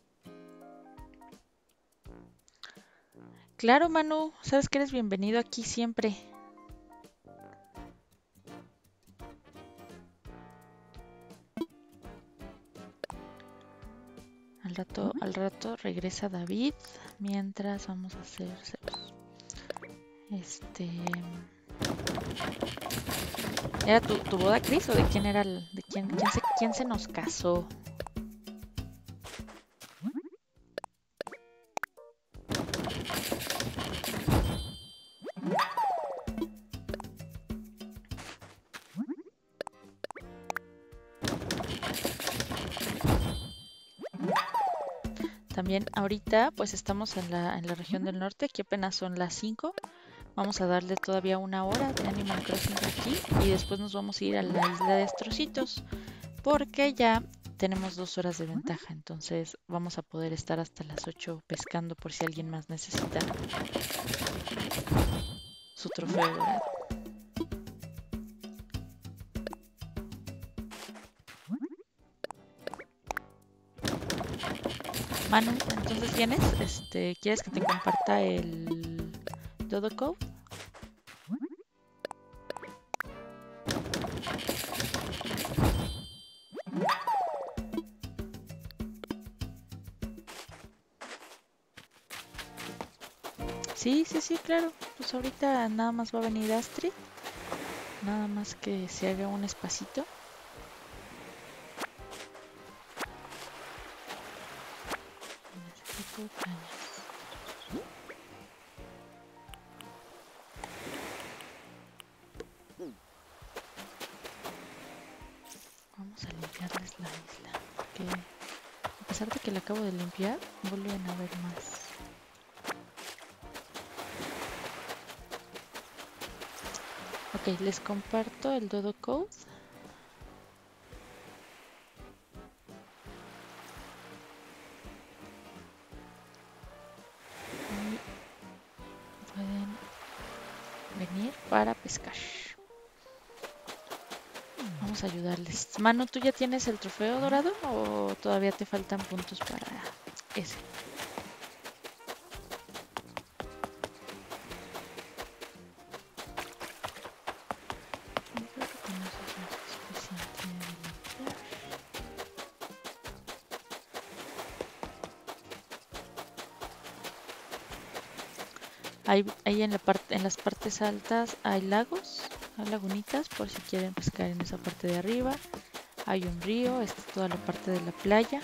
Claro, Manu. Sabes que eres bienvenido aquí siempre. Al rato, al rato regresa David. Mientras vamos a hacer... Este... ¿Era tu, tu boda, Chris? ¿O de quién era el, de quién, quién se, quién se nos casó? También ahorita pues estamos en la, en la región del norte, aquí apenas son las cinco. Vamos a darle todavía una hora de Animal Crossing aquí y después nos vamos a ir a la isla de Destrocitos porque ya tenemos dos horas de ventaja, entonces vamos a poder estar hasta las ocho pescando por si alguien más necesita su trofeo dorado. Manu, entonces vienes, este, ¿quieres que te comparta el Dodo Code? Sí, sí, sí, claro. Pues ahorita nada más va a venir Astrid. Nada más que se haga un espacito. Necesito cañas. Vamos a limpiarles la isla. Porque a pesar de que la acabo de limpiar, vuelven a haber más. Ok, les comparto el Dodo Code. Y pueden venir para pescar. Vamos a ayudarles. Manu, ¿tú ya tienes el trofeo dorado o todavía te faltan puntos para ese? Creo que con eso es suficiente de limpiar. Ahí, ahí en, la parte, en las partes altas hay lagos, hay lagunitas por si quieren pescar en esa parte de arriba. Hay un río, esta es toda la parte de la playa.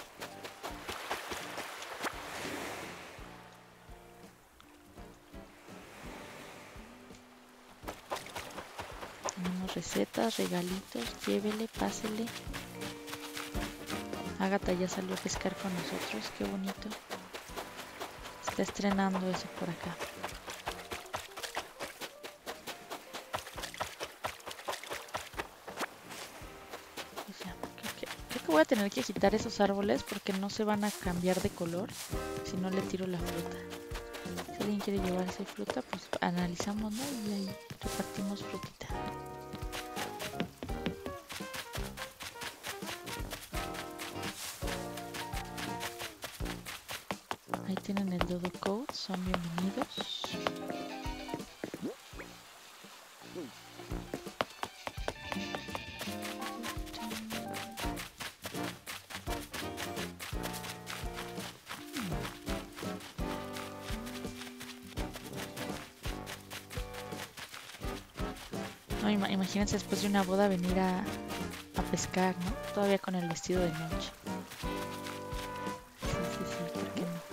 Tenemos recetas, regalitos, llévele, pásele. Agatha ya salió a pescar con nosotros, qué bonito. Está estrenando eso por acá. Voy a tener que quitar esos árboles porque no se van a cambiar de color si no le tiro la fruta. Si alguien quiere llevarse fruta, pues analizamos, ¿no? Y ahí repartimos frutita. Ahí tienen el Dodo Code, son bienvenidos. No, imagínense después de una boda venir a, a pescar, ¿no? Todavía con el vestido de noche. Sí, sí, sí, ¿por qué no?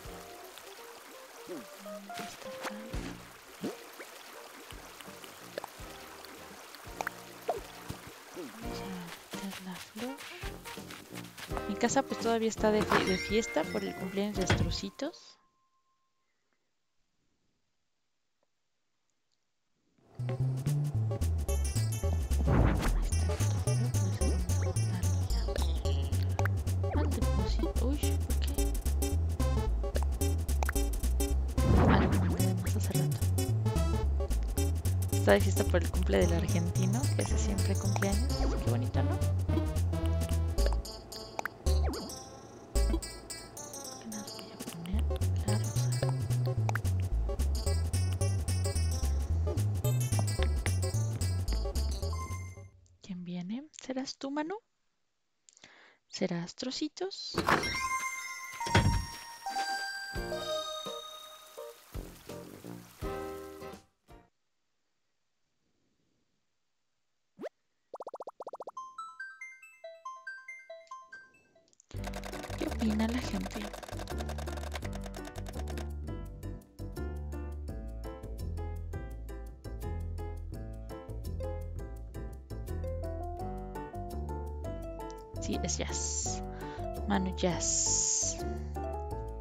Vamos a meter la flor. Mi casa pues todavía está de, de fiesta por el cumpleaños de Destrocitos. Está de fiesta por el cumple del argentino, que hace siempre cumpleaños. Qué bonito, ¿no? ¿Qué más voy a poner? La rosa. ¿Quién viene? ¿Serás tú, Manu? ¿Serás Trocitos? ¿Qué opina la gente? Sí, es Jazz. Manu Jazz.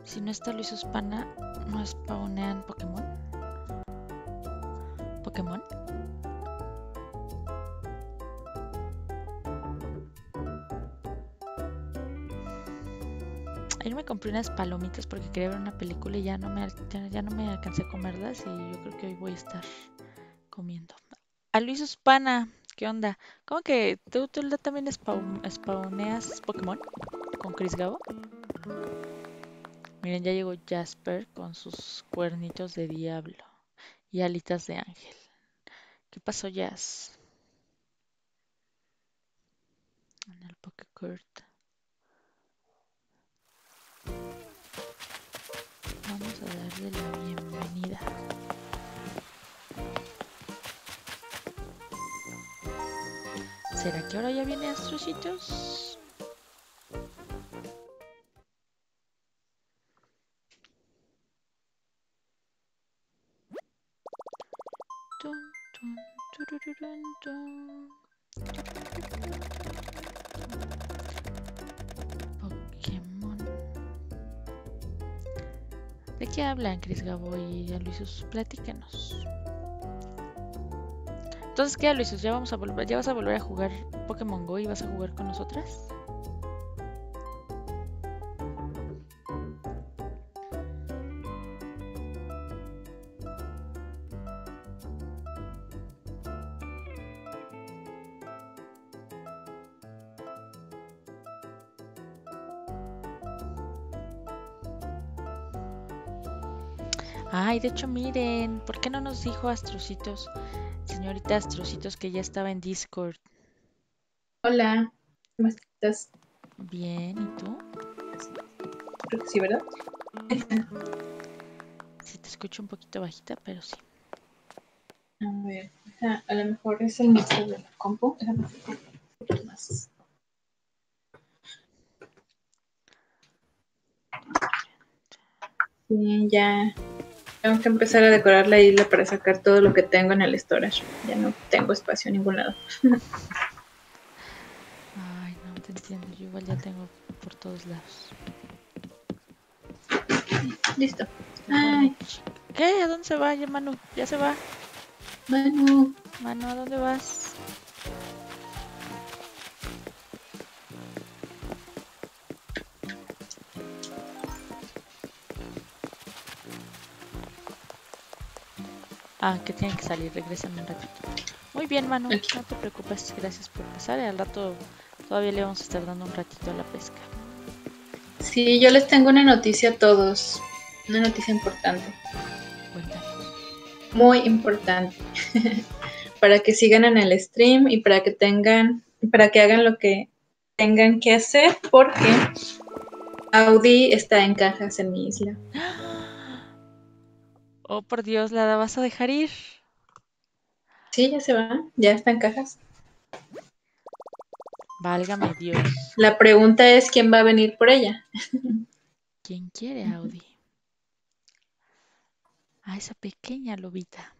Si no está Luis Ospana, ¿no spawnean Pokémon? ¿Pokémon? Ayer me compré unas palomitas porque quería ver una película y ya no me, ya, ya no me alcancé a comerlas y yo creo que hoy voy a estar comiendo. A Luis Ospana, ¿qué onda? ¿Cómo que tú, tú también spawn, spawneas Pokémon con Chris Gabo? Miren, ya llegó Jasper con sus cuernitos de diablo y alitas de ángel. ¿Qué pasó, Jazz? En el Pokécourt. Vamos a darle la bienvenida. ¿Será que ahora ya viene Astrocitos? Tun, tun, turururun, tun. Pokémon. ¿De qué hablan, Chris Gabo y Aloysius? Platíquenos. Entonces, ¿qué, Aloysius? ¿Ya vamos a volver, ya vas a volver a jugar Pokémon Go y vas a jugar con nosotras? Ay, de hecho, miren, ¿por qué no nos dijo Astrocitos, señorita Astrocitos, que ya estaba en Discord? Hola, ¿cómo estás? Bien, ¿y tú? Creo que sí, ¿verdad? Sí, te escucho un poquito bajita, pero sí. A ver, a, a lo mejor es el mixer de la compu. Déjame ver un poquito más. Sí, ya tengo que empezar a decorar la isla para sacar todo lo que tengo en el storage. Ya no tengo espacio en ningún lado. Ay, no te entiendo, yo igual ya tengo por todos lados. Listo. Ay. Ay, ¿Qué? ¿A dónde se va ya, Manu? Ya se va. Manu. Manu, ¿a dónde vas? Ah, que tienen que salir, regresan un ratito. Muy bien, Manu, no te preocupes, gracias por pasar. Y al rato todavía le vamos a estar dando un ratito a la pesca. Sí, yo les tengo una noticia a todos. Una noticia importante. Cuéntanos. Muy importante. Para que sigan en el stream y para que tengan, para que hagan lo que tengan que hacer, porque Audi está en cajas en mi isla. Oh, por Dios, ¿la vas a dejar ir? Sí, ya se va, ya está en cajas. Válgame Dios. La pregunta es quién va a venir por ella. ¿Quién quiere Audi? A esa pequeña lobita.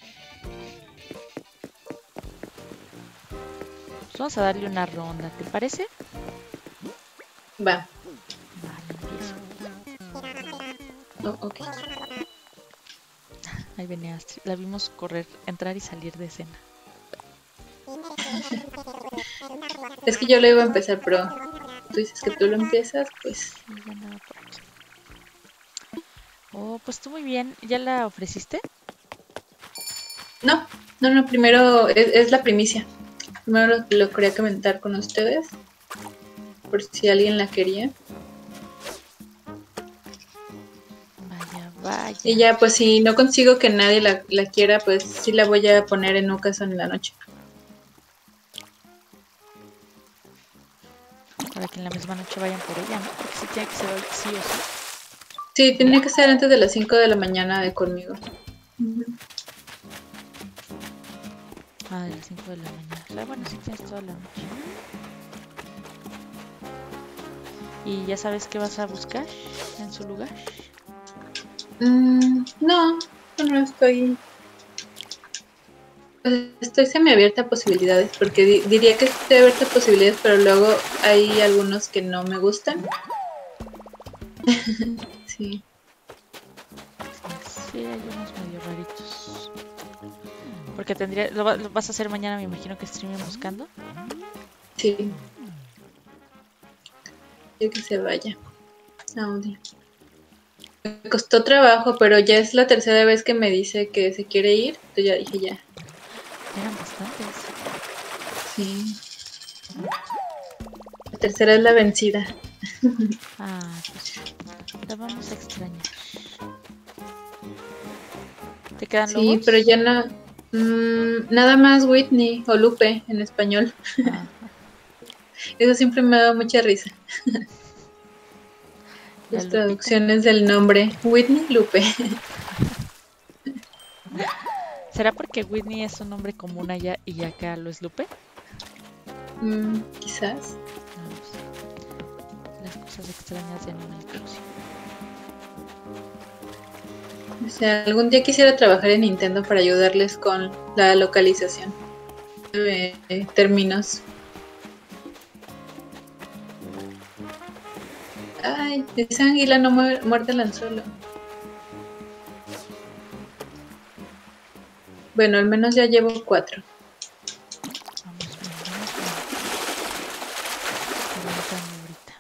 Pues vamos a darle una ronda, ¿te parece? Va. Vale, empiezo. Oh, ok. Ahí venía Astrid. La vimos correr, entrar y salir de escena. Es que yo lo iba a empezar, pero tú dices que tú lo empiezas, pues. Sí, ya andaba por aquí. Oh, pues tú muy bien. ¿Ya la ofreciste? No, no, no, primero es, es la primicia. Primero lo, lo quería comentar con ustedes, por si alguien la quería. Vaya, vaya. Y ya, pues si no consigo que nadie la, la quiera, pues sí la voy a poner en ocaso en la noche. Para que en la misma noche vayan por ella, ¿no? Porque sí tiene que ser hoy, sí o sí. Sí, tiene que ser antes de las cinco de la mañana de conmigo. Ah, de las cinco de la mañana. O sea, bueno, sí tienes toda la noche. ¿Y ya sabes qué vas a buscar en su lugar? Mm, no, no estoy... Pues estoy semiabierta a posibilidades, porque di diría que estoy abierta a posibilidades, pero luego hay algunos que no me gustan. Sí. Sí. Sí, hay unos medio raritos. Porque tendría... ¿Lo, va- lo vas a hacer mañana, me imagino que streaming buscando? Sí. Quiero que se vaya. Audi. Me costó trabajo, pero ya es la tercera vez que me dice que se quiere ir. Entonces ya dije ya. Eran bastantes. Sí. La tercera es la vencida. Ah, pues la vamos a extrañar. ¿Te quedan Sí, lobos? pero ya no. mm, nada más Whitney o Lupe en español. Ah, Eso siempre me ha dado mucha risa. la Las Lupita. traducciones del nombre. Whitney Lupe. ¿Será porque Whitney es un nombre común allá y acá lo es Lupe? Mm, quizás. No lo sé. Las cosas extrañas de Animal Crossing. O sea, algún día quisiera trabajar en Nintendo para ayudarles con la localización de eh, términos. Ay, esa anguila no muer- muerde el anzuelo. Bueno, al menos ya llevo cuatro. Vamos bien, vamos bien. Aguantando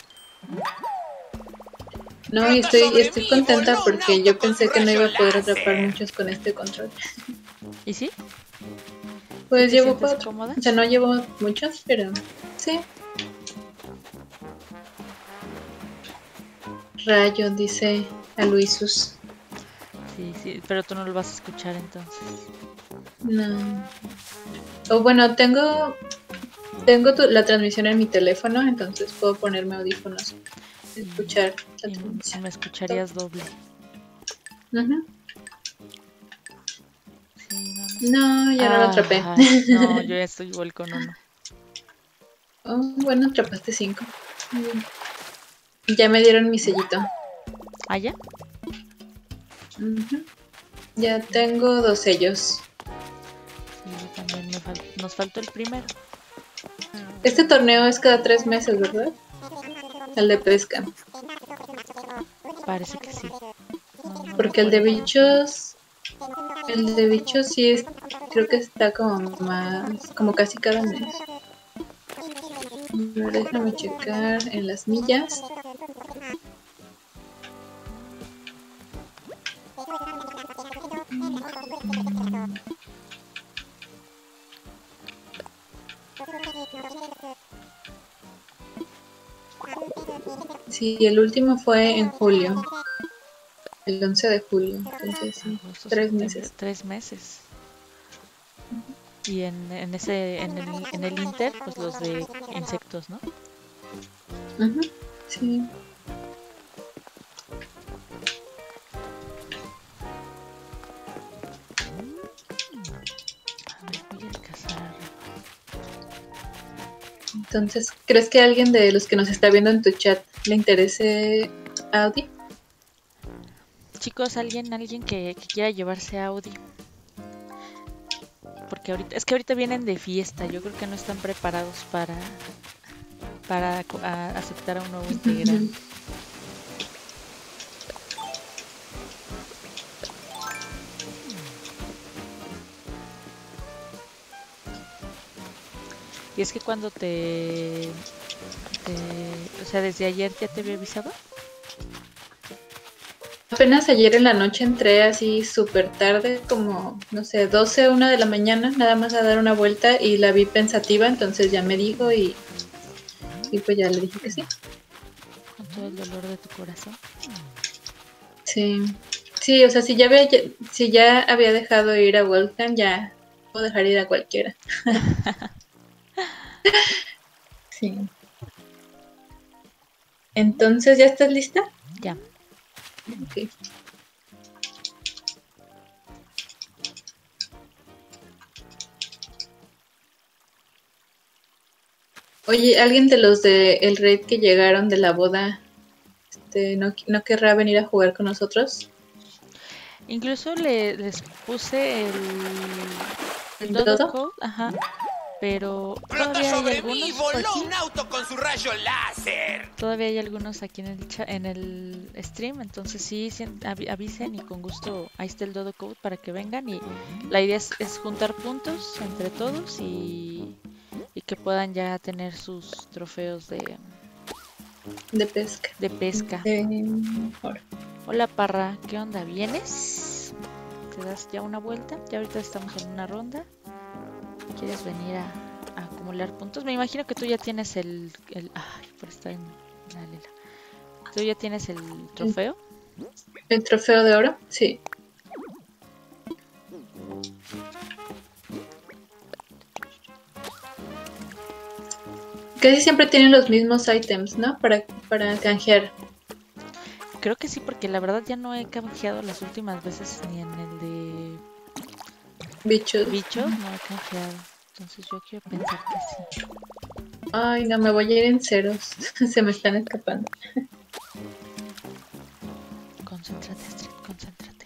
ahorita. No, y estoy, estoy contenta porque yo pensé que no iba a poder atrapar muchos con este control. ¿Y sí? Pues ¿Te llevo sientes cuatro. cómoda? O sea, no llevo muchos, pero sí. Rayo, dice a Luisus. Sí, sí, pero tú no lo vas a escuchar entonces. No. O bueno, tengo tengo tu- la transmisión en mi teléfono, entonces puedo ponerme audífonos y Y, escuchar la y- y transmisión. me escucharías doble. Ujú. Sí, no, no sé. No, ya no lo atrapé. Ay, no, yo ya estoy igual con uno. Oh, bueno, atrapaste cinco. Muy bien. Ya me dieron mi sellito. ¿Ah, ya? Ujú. Ya tengo dos sellos. Sí, yo también me fal- nos faltó el primero. Este torneo es cada tres meses, ¿verdad? El de pesca. Parece que sí. No, no Porque el de recuerdo. bichos, el de bichos sí es, creo que está como más, como casi cada mes. A ver, déjame checar en las millas. Sí, el último fue en julio, el once de julio, entonces sí, Agosto, tres septiembre, meses. tres meses. Y en, en ese, en el, en el Inter, pues los de insectos, ¿no? Ujú, sí. A ver, voy a cazar arriba. Entonces, ¿crees que a alguien de los que nos está viendo en tu chat le interese Audi? Chicos, alguien, alguien que, que quiera llevarse a Audi. Porque ahorita, es que ahorita vienen de fiesta. Yo creo que no están preparados para, para co- a- aceptar a un nuevo integrante. Y es que cuando te, te- o sea, desde ayer ya te había avisado. Apenas ayer en la noche entré así súper tarde, como, no sé, doce, una de la mañana, nada más a dar una vuelta y la vi pensativa, entonces ya me dijo y, y pues ya le dije que sí. Con todo el dolor de tu corazón. Sí, sí, o sea, si ya había, si ya había dejado ir a Wolfgang, ya puedo dejar ir a cualquiera. Sí. Entonces, ¿ya estás lista? Ya. Ok. Oye, ¿alguien de los de el raid que llegaron de la boda este, no, no querrá venir a jugar con nosotros? Incluso le, les puse el, el ¿El Dodo Dodo? Code, ajá, Pero Flotó todavía hay sobre mí y algunos por voló aquí. un auto con su rayo láser. Todavía hay algunos aquí en el, cha- en el stream, entonces sí, sí, avi- avisen y con gusto ahí está el Dodo Code para que vengan y la idea es, es juntar puntos entre todos y, y que puedan ya tener sus trofeos de, De pesca. de pesca. De oro. Hola Parra, ¿qué onda? ¿Vienes? ¿Te das ya una vuelta? Ya ahorita estamos en una ronda. ¿Quieres venir a, a acumular puntos? Me imagino que tú ya tienes el... el ay, por estar en la lela. ¿Tú ya tienes el trofeo? ¿El trofeo de oro? Sí. Casi siempre tienen los mismos ítems, ¿no? Para, para canjear. Creo que sí, porque la verdad ya no he canjeado las últimas veces ni en el de Bichos. bichos, no he canjeado. Entonces yo quiero pensar que sí. Ay, no, me voy a ir en ceros. Se me están escapando. Concéntrate, Astrid, concéntrate.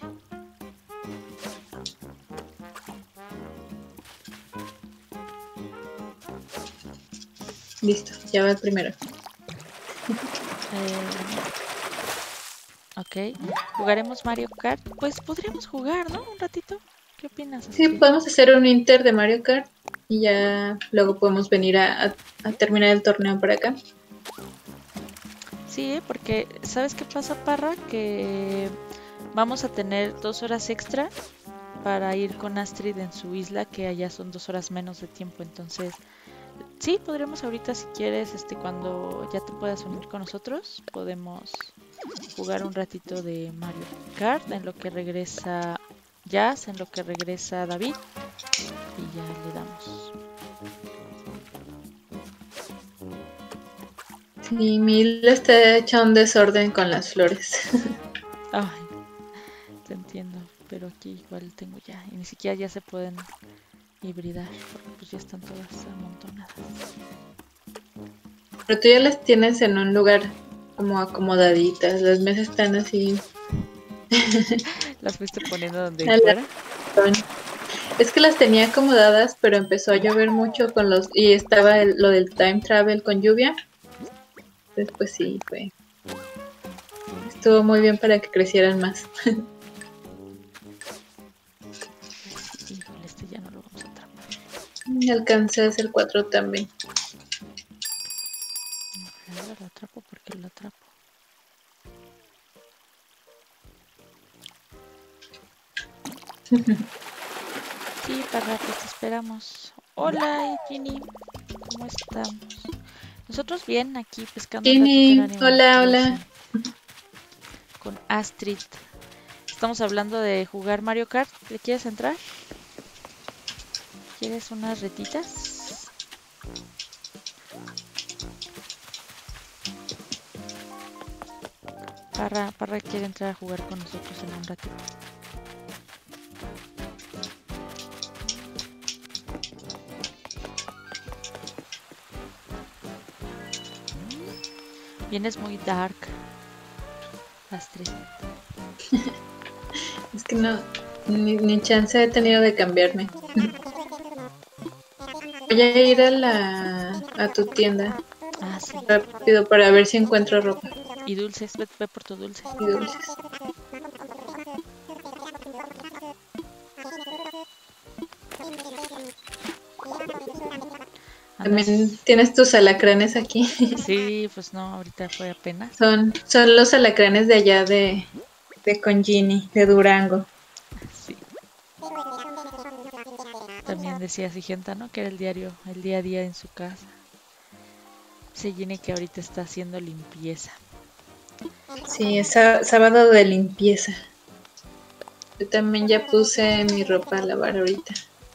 Listo, ya va el primero. Eh, ok, ¿jugaremos Mario Kart? Pues podríamos jugar, ¿no? Un ratito. ¿Qué opinas, Sí, Astrid? podemos hacer un Inter de Mario Kart y ya luego podemos venir a, a- a terminar el torneo por acá. Sí, porque ¿sabes qué pasa, Parra? Que vamos a tener dos horas extra para ir con Astrid en su isla, que allá son dos horas menos de tiempo. Entonces, sí, podremos ahorita, si quieres, este, cuando ya te puedas unir con nosotros, podemos jugar un ratito de Mario Kart en lo que regresa Jazz, en lo que regresa David, y ya le damos. Sí, mi isla está hecha un desorden con las flores. Ay, te entiendo, pero aquí igual tengo ya, y ni siquiera ya se pueden hibridar, porque pues ya están todas amontonadas. Pero tú ya las tienes en un lugar como acomodaditas. Las mesas están así. ¿Las fuiste poniendo donde A la- fuera? Es que las tenía acomodadas, pero empezó a llover mucho con los y estaba el- lo del time travel con lluvia. Después sí, fue. Estuvo muy bien para que crecieran más. Híjole, este ya no lo vamos a atrapar. Y alcancé a hacer cuatro también. No, ahora lo atrapo porque lo atrapo. Sí, Parra, pues te esperamos. Hola, Ginny, ¿cómo estamos? Nosotros bien, aquí pescando un Ginny, ratito en Animal hola, hola. Crossing con Astrid. Estamos hablando de jugar Mario Kart. ¿Le quieres entrar? ¿Quieres unas retitas? Parra, Parra quiere entrar a jugar con nosotros en un ratito. Vienes muy dark, Astrid. Es que no, ni, ni chance he tenido de cambiarme. Voy a ir a la a tu tienda Ah, sí. rápido para ver si encuentro ropa Y dulces, ve, ve por tu dulce. y dulces. También Andas- tienes tus alacranes aquí. Sí, pues no, ahorita fue apenas. Son, son los alacranes de allá de, de Congini, de Durango. Sí. También decía Sigenta, ¿no? Que era el diario, el día a día en su casa. Se Ginny que ahorita está haciendo limpieza. Sí, es sá- sábado de limpieza. Yo también ya puse mi ropa a lavar ahorita.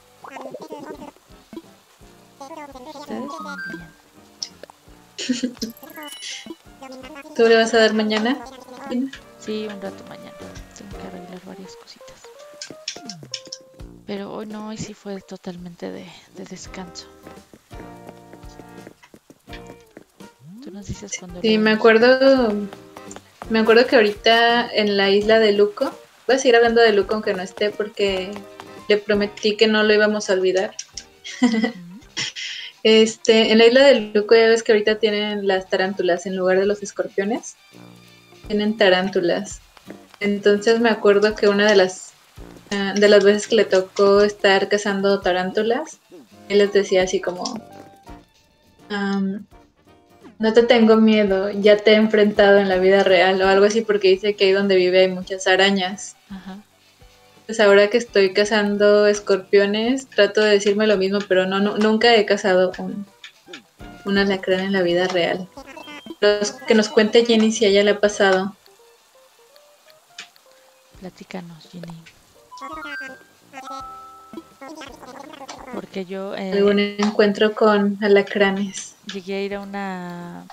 Ustedes muy bien. ¿Tú le vas a dar mañana? Sí, un rato mañana. Tengo que arreglar varias cositas. Pero hoy no, hoy sí fue totalmente de, de descanso. Tú nos dices cuando Sí, lo me vemos. acuerdo, me acuerdo que ahorita en la isla de Luco, voy a seguir hablando de Luco aunque no esté porque le prometí que no lo íbamos a olvidar. Ujú. Este, en la isla del Luco ya ves que ahorita tienen las tarántulas en lugar de los escorpiones. Tienen tarántulas. Entonces me acuerdo que una de las uh, de las veces que le tocó estar cazando tarántulas, él les decía así como, um, no te tengo miedo, ya te he enfrentado en la vida real o algo así, porque dice que ahí donde vive hay muchas arañas. Ajá. Pues ahora que estoy cazando escorpiones, trato de decirme lo mismo, pero no, no nunca he cazado un, un alacrán en la vida real. Los, que nos cuente Jenny si a ella le ha pasado. Platícanos, Jenny. Porque yo eh, Algún encuentro con alacranes. llegué a ir a una...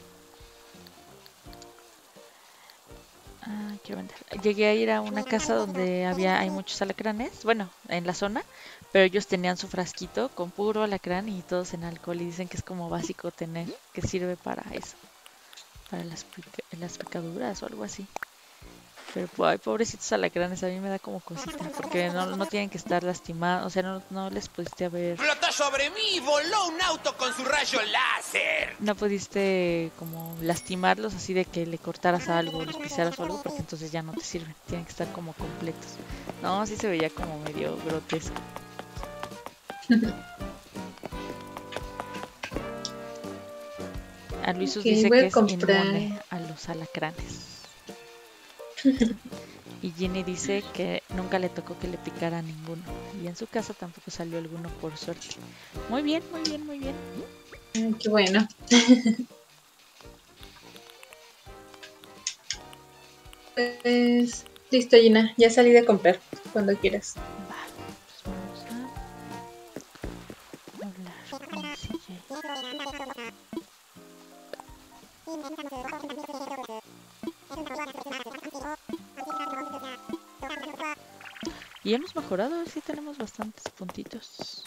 Ah, quiero vender. Llegué a ir a una casa donde había hay muchos alacranes, bueno, en la zona, pero ellos tenían su frasquito con puro alacrán y todos en alcohol y dicen que es como básico tener, que sirve para eso, para las, pica- las picaduras o algo así. Pero pues, ay, pobrecitos alacranes, a mí me da como cosita, porque no, no tienen que estar lastimados, o sea, no, no les pudiste haber, Flotó sobre mí y voló un auto con su rayo láser. no pudiste como lastimarlos así de que le cortaras algo, los pisaras o algo, porque entonces ya no te sirven, tienen que estar como completos. No, sí se veía como medio grotesco. A Luisus Ok, dice voy a que es comprar. inmune a los alacranes. Y Ginny dice que nunca le tocó que le picara a ninguno. Y en su casa tampoco salió alguno por suerte. Muy bien, muy bien, muy bien. Ay, qué bueno. Pues listo, Gina. Ya salí de comprar. Cuando quieras. Va, pues vamos a hablar con C J. Y hemos mejorado, sí tenemos bastantes puntitos.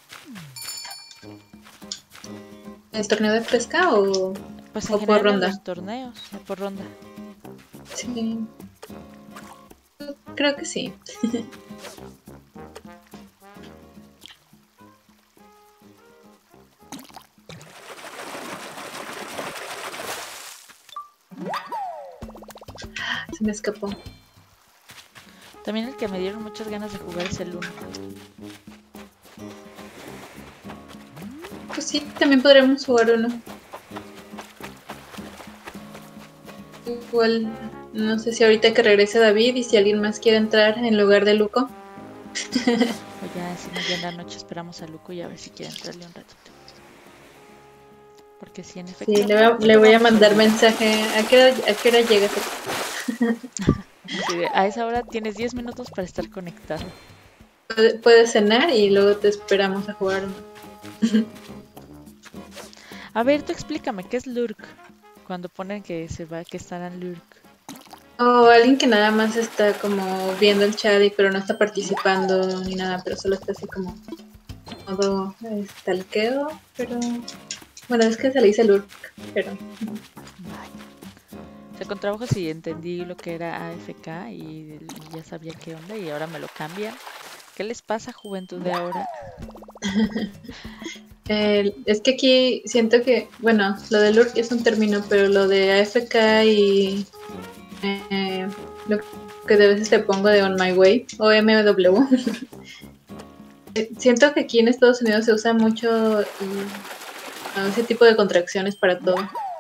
¿El torneo de pesca o, Pues o en por general en ronda? los torneos, o por ronda. Sí. Creo que sí. Se me escapó. También el que me dieron muchas ganas de jugar es el uno. Pues sí, también podríamos jugar uno. Igual, no sé si ahorita que regrese David y si alguien más quiere entrar en lugar de Luco. O ya, si no, ya en la noche esperamos a Luco y a ver si quiere entrarle un ratito. Porque si en efecto... Sí, le voy a, no, no le lo voy a vamos mandar olvidar. mensaje. ¿A qué hora, a qué hora llegas? Así de, a esa hora tienes diez minutos para estar conectado. Puede- Puedes cenar y luego te esperamos a jugar. A ver, tú explícame, ¿qué es lurk? Cuando ponen que se va, que estarán lurk. O alguien que nada más está como viendo el chat y pero no está participando ni nada, pero solo está así como modo eh, stalkeo, pero bueno, es que se le dice lurk, pero O sea, con trabajo sí entendí lo que era A F K y, y ya sabía qué onda y ahora me lo cambian. ¿Qué les pasa, juventud de ahora? eh, es que aquí siento que, bueno, lo de lurk es un término, pero lo de A F K y eh, lo que de veces te pongo de On My Way o M W. eh, siento que aquí en Estados Unidos se usa mucho eh, ese tipo de contracciones para todo.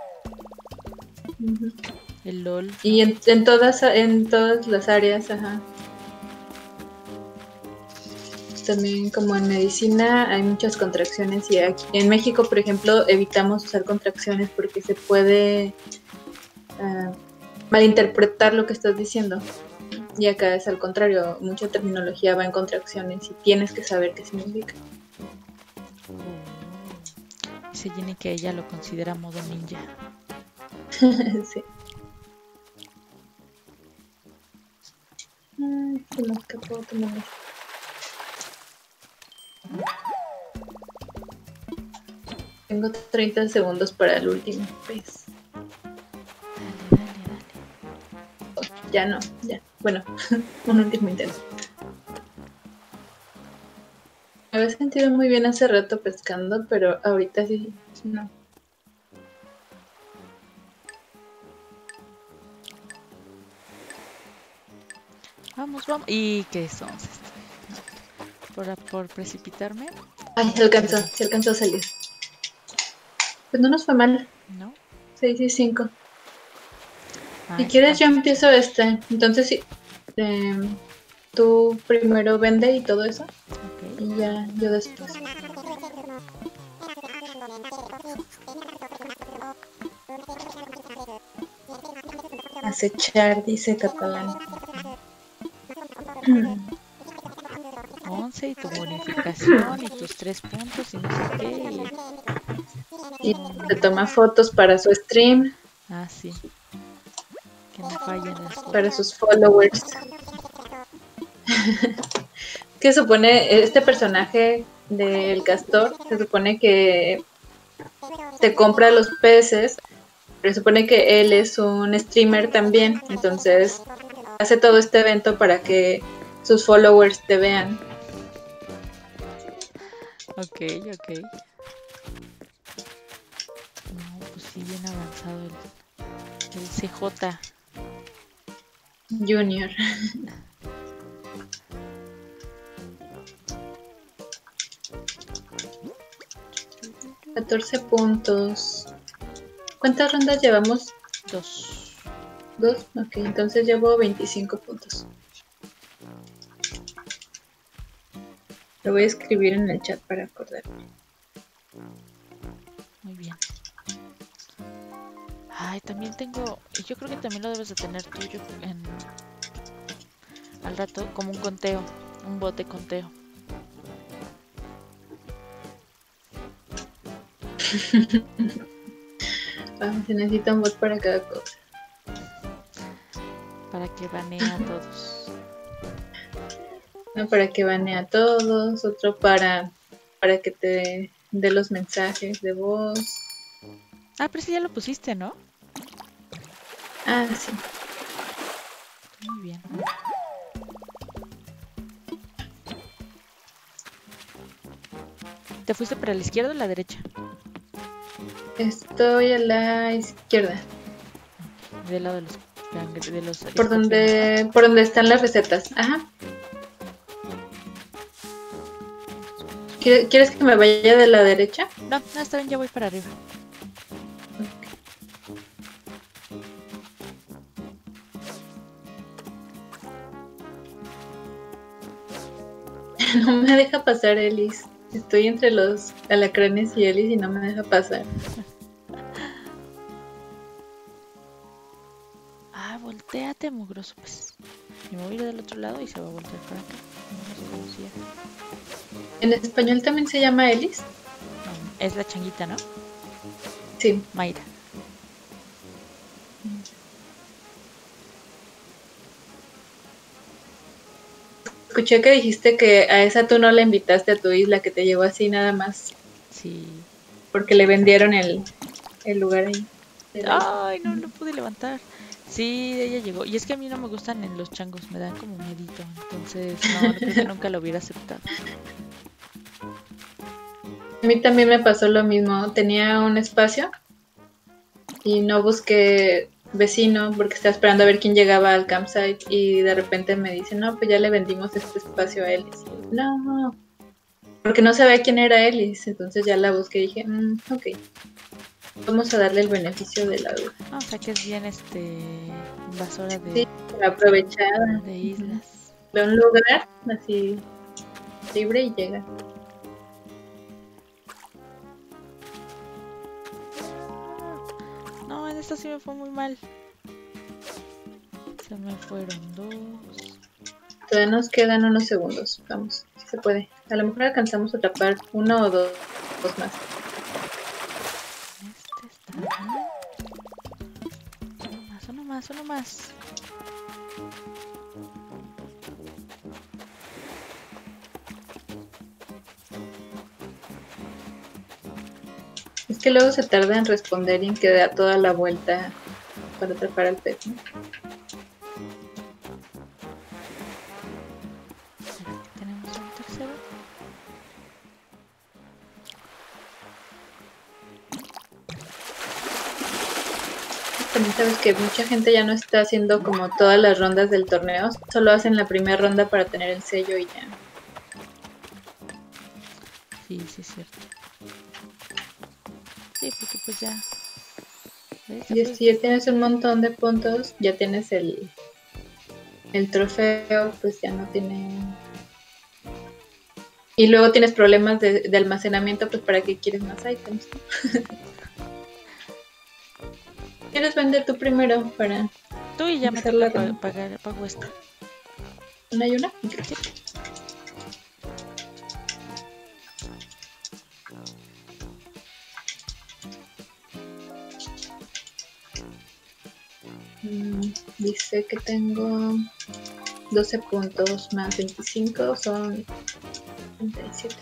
Ujú. El LOL. Y en, en todas en todas las áreas, ajá. También como en medicina hay muchas contracciones y aquí en México, por ejemplo, evitamos usar contracciones porque se puede uh, malinterpretar lo que estás diciendo. Y acá es al contrario, mucha terminología va en contracciones y tienes que saber qué significa. Dice Jenny que ella lo considera modo ninja. Sí. Ay, se me escapó tu nombre. Tengo treinta segundos para el último pez. Dale, dale, dale. Oh, ya no, ya. Bueno, un último intento. Me había sentido muy bien hace rato pescando, pero ahorita sí, no. Vamos, vamos. ¿Y qué son? Por, por precipitarme. Ay, se alcanzó, se alcanzó a salir. Pues no nos fue mal. ¿No? seis y cinco. Ah, Si quieres yo está. empiezo este. Entonces sí. Eh, tú primero vende y todo eso. Ok. Y ya yo después. Acechar, dice catalán. once y tu bonificación y tus tres puntos y no sé qué. Y... Y te toma fotos para su stream. Ah, sí. Que no fallen las fotos. Para sus followers. Que supone este personaje del castor, se supone que te compra los peces, pero se supone que él es un streamer también, entonces hace todo este evento para que sus followers te vean. Ok, ok. No, pues sí, bien avanzado el, el C J. Junior. catorce puntos. ¿Cuántas rondas llevamos? Dos. Dos. Ok, entonces llevo veinticinco puntos. Lo voy a escribir en el chat para acordarme. Muy bien. Ay, también tengo... Yo creo que también lo debes de tener tuyo en... Al rato, como un conteo. Un bot de conteo. Ah, se necesita un bot para cada cosa. Para que banee a todos. Uno para que banee a todos, otro para, para que te dé los mensajes de voz. Ah, pero ese ya lo pusiste, ¿no? Ah, sí. Muy bien. ¿Te fuiste para la izquierda o la derecha? Estoy a la izquierda. Del lado de los... De los Por donde, por donde están las recetas. Ajá. ¿Quieres que me vaya de la derecha? No, no, está bien, ya voy para arriba. No me deja pasar Ellis. Estoy entre los alacranes y Ellis y no me deja pasar. Ah, volteate, mugroso, pues. Y me voy a ir del otro lado y se va a voltear para acá. No se conocía. ¿En español también se llama Ellis? No, es la changuita, ¿no? Sí. Mayra. Escuché que dijiste que a esa tú no la invitaste a tu isla, que te llevó así nada más. Sí. Porque le vendieron el, el lugar ahí. Ay, no lo pude levantar. Sí, ella llegó. Y es que a mí no me gustan en los changos, me dan como miedito. Entonces, no, no creo que nunca lo hubiera aceptado. A mí también me pasó lo mismo. Tenía un espacio y no busqué vecino porque estaba esperando a ver quién llegaba al campsite y de repente me dicen, no, pues ya le vendimos este espacio a Ellis. Y, no, porque no sabía quién era Ellis. Entonces ya la busqué y dije, mm, ok. Vamos a darle el beneficio de la duda. Ah, o sea que es bien este invasora de, sí, aprovechada de islas. De un lugar así libre y llega. No, en esta sí me fue muy mal. Se me fueron dos. Todavía nos quedan unos segundos. Vamos, si se puede. A lo mejor alcanzamos a atrapar uno o dos, dos más. Este está bien. Uno más, uno más, uno más. Es que luego se tarda en responder y en que da toda la vuelta para atrapar al pez, ¿no? Tenemos un tercero. también sabes que mucha gente ya no está haciendo como todas las rondas del torneo, solo hacen la primera ronda para tener el sello y ya. Sí, sí, es cierto. Sí, porque pues ya... ¿ves? Ya Y puedes- si ya tienes un montón de puntos, ya tienes el, el trofeo, pues ya no tiene... Y luego tienes problemas de, de almacenamiento, pues para qué quieres más items. ¿Quieres vender tú primero para Tú y ya me empezar toca la pa- ronda? pagar, pago esta. ¿Una y una? Sí. Mm, dice que tengo doce puntos más veinticinco, son treinta y siete.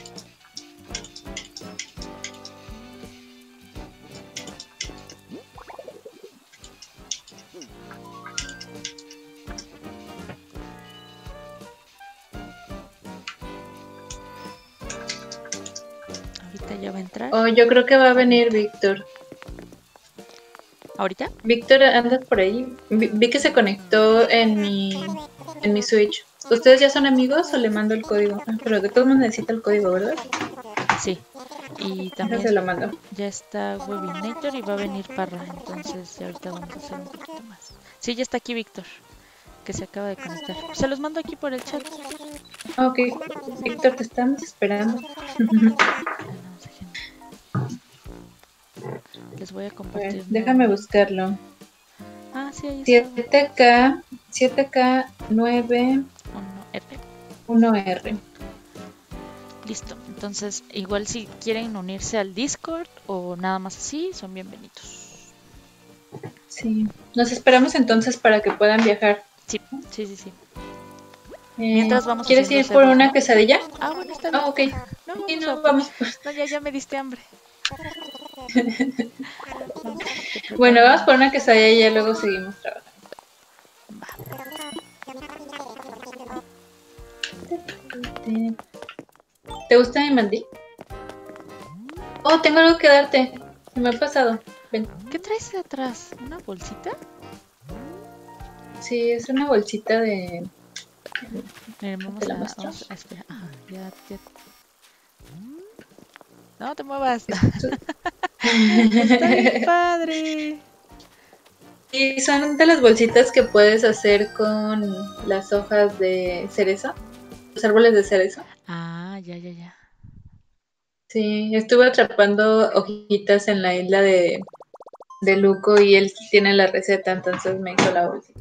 Ahorita ya va a entrar. Oh, yo creo que va a venir Víctor. ¿Ahorita? Víctor, ¿andas por ahí? Vi, vi que se conectó en mi, en mi Switch. ¿Ustedes ya son amigos o le mando el código? Ah, pero de todos modos necesita el código, ¿verdad? Sí. Y Ahora también se lo mando. ya está Webinator y va a venir Parra. Entonces ya ahorita vamos a hacer un poquito más. Sí, ya está aquí Víctor, que se acaba de conectar. Se los mando aquí por el chat. Ok, Víctor, te estamos esperando. Ah, no, déjenme. Les voy a A ver, compartir. déjame no- buscarlo. Ah, sí, ahí está. siete K, siete K nueve Uno, F. uno R. Listo. Entonces, igual si quieren unirse al Discord o nada más así, son bienvenidos. Sí. Nos esperamos entonces para que puedan viajar. Sí, sí, sí, sí. Eh, Mientras vamos ¿Quieres haciendo ir por cebos, una ¿no? quesadilla? Ah, bueno, está bien. Ah, ok. No, Sí, vamos no, a vamos. No, ya, ya me diste hambre. Vamos a que Bueno, preparen- vamos por una quesadilla y ya luego seguimos trabajando. ¿Te gusta mi mandí? Oh, tengo algo que darte. Se me ha pasado. Ven. ¿Qué traes de atrás? ¿Una bolsita? Sí, es una bolsita de... Miren, vamos ¿Te la a, muestro? vamos a- espera. Ah, ya, ya. No te muevas. Está bien padre. Y son de las bolsitas que puedes hacer con las hojas de cerezo, los árboles de cerezo. Ah, ya, ya, ya. Sí, estuve atrapando hojitas en la isla de, de Luco y él tiene la receta, entonces me hizo la bolsita.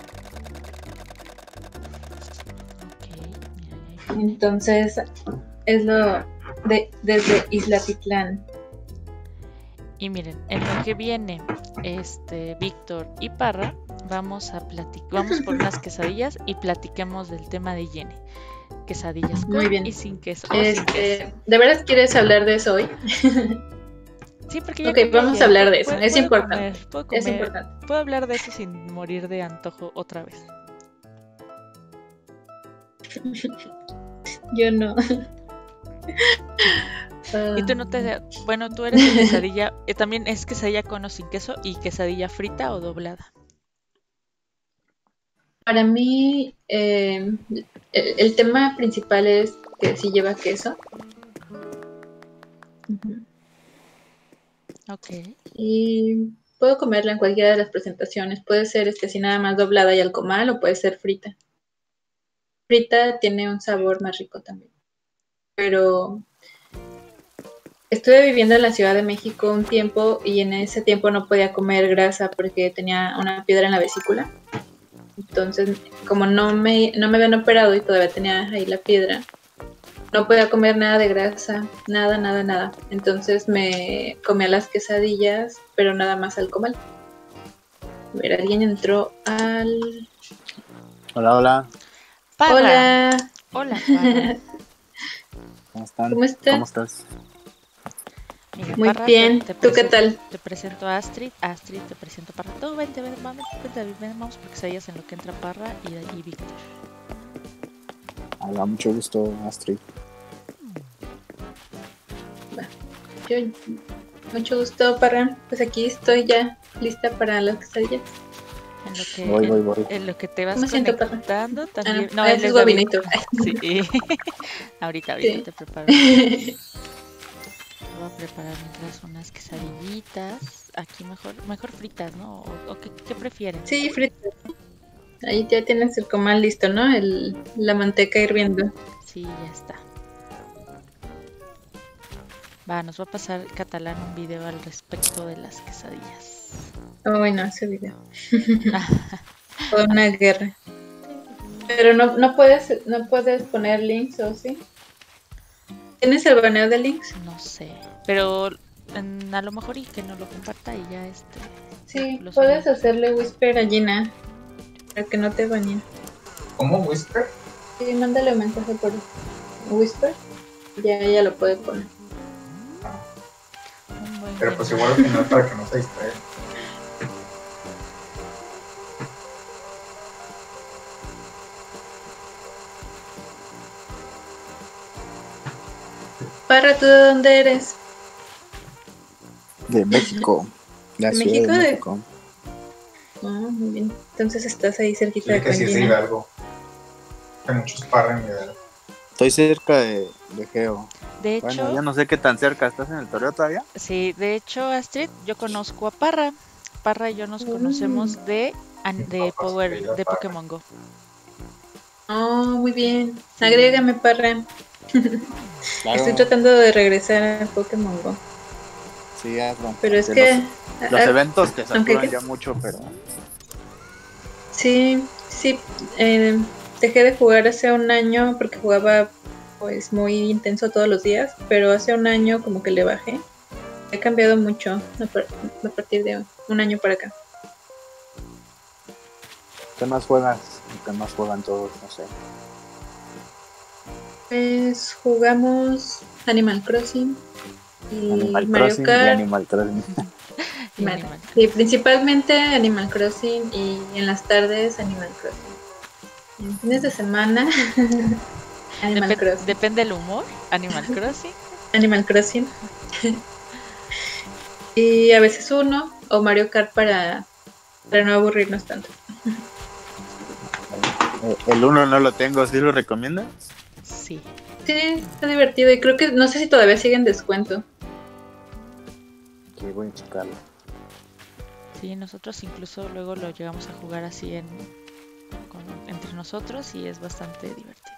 Ok, mira, ya ahí viene. Entonces es lo de desde Isla Titlán. Y miren, en lo que viene este Víctor y Parra, vamos a platicar, vamos por unas quesadillas y platiquemos del tema de Jenny. Quesadillas Muy con bien. y sin queso. o sin queso. Este, ¿de veras quieres hablar de eso hoy? Sí, porque ya Ok, comí vamos a ayer. hablar Pu- de eso. puedo- Es puedo importante. comer, puedo Es comer, importante. puedo hablar de eso sin morir de antojo otra vez. Yo no. Y tú no te, bueno, tú eres de quesadilla, eh, también es quesadilla con o sin queso y quesadilla frita o doblada. Para mí, eh, el, el tema principal es que sí lleva queso. Ujú. Ok. Y puedo comerla en cualquiera de las presentaciones. Puede ser este, así nada más doblada y al comal o puede ser frita. Frita tiene un sabor más rico también. Pero estuve viviendo en la Ciudad de México un tiempo y en ese tiempo no podía comer grasa porque tenía una piedra en la vesícula. Entonces, como no me, no me habían operado y todavía tenía ahí la piedra, no podía comer nada de grasa, nada, nada, nada. Entonces me comía las quesadillas, pero nada más al comal. A ver, alguien entró al... Hola, hola. Parra. Hola, Hola, Parra. ¿Cómo están? ¿Cómo estás? ¿Cómo estás? Mira, Muy Parra, bien. te, te ¿Tú qué presento- tal? Te presento a Astrid. Astrid, te presento a Parra. Tú vente, ven, vamos, vente, ven, vamos porque sabías en lo que entra Parra y, y Víctor. Hola, mucho gusto, Astrid. Yo, mucho gusto, Parra. Pues aquí estoy ya lista para las quesadillas. En lo que, Voy, voy, en, voy. en lo que te vas Me siento, Parra. conectando Ah, también. no, No, él ese es es David. Guabinito. Sí. ahorita, ahorita Sí. te preparo. Voy a preparar mientras unas quesadillitas. Aquí mejor, mejor fritas, ¿no? ¿O, o qué, qué prefieren? Sí, fritas. Ahí ya tienes el comal listo, ¿no? El, la manteca hirviendo. Sí, ya está. Va, nos va a pasar Catalán un video al respecto de las quesadillas. Oh, bueno, ese video. Fue una guerra. Pero no, no puedes, no puedes poner links, ¿o sí? ¿Tienes el baneo de links? No sé, pero en- a lo mejor y que no lo comparta y ya este. Sí, lo puedes subimos. hacerle whisper a Gina para que no te baneen. ¿Cómo? ¿Whisper? Sí, mándale un mensaje por whisper. Ya ella lo puede poner. Un buen Pero pues menú. igual al final para que no se distraigan. Parra, ¿tú de dónde eres? De México. La ¿De ciudad México? de De- México. Ah, muy bien. Entonces estás ahí cerquita Sí, de que sí es de Gina. Hidalgo. Hay muchos parra en Hidalgo. Estoy cerca de, de Geo. De hecho, Bueno, ya no sé qué tan cerca. ¿Estás en el Toreo todavía? sí, de hecho, Astrid, yo conozco a Parra. Parra y yo nos conocemos de, an- de Papás, Power, querida de Parra. Pokémon Go. Oh, muy bien. Agrégame, Parra. Claro. Estoy tratando de regresar a Pokémon Go. Sí, hazlo. Pero es De que... Los, los ah, eventos te aunque saturan que- ya mucho, pero... Sí, sí. eh, dejé de jugar hace un año porque jugaba pues muy intenso todos los días, pero hace un año como que le bajé. He cambiado mucho a, par- a partir de un año para acá. ¿Qué más juegas? ¿Qué más juegan todos? No sé. Pues jugamos Animal Crossing y Animal Mario Crossing y Kart. Animal Crossing. Y Vale. Animal. Sí, principalmente Animal Crossing y en las tardes Animal Crossing. En fines de semana Animal Depen- Crossing. depende del humor, Animal Crossing. Animal Crossing. Y a veces uno o Mario Kart para, para no aburrirnos tanto. Eh, El uno no lo tengo, ¿sí lo recomiendas? Sí. Sí, está divertido y creo que no sé si todavía sigue en descuento. Sí, voy a checarlo. Sí, nosotros incluso luego lo llegamos a jugar así en con- entre nosotros y es bastante divertido.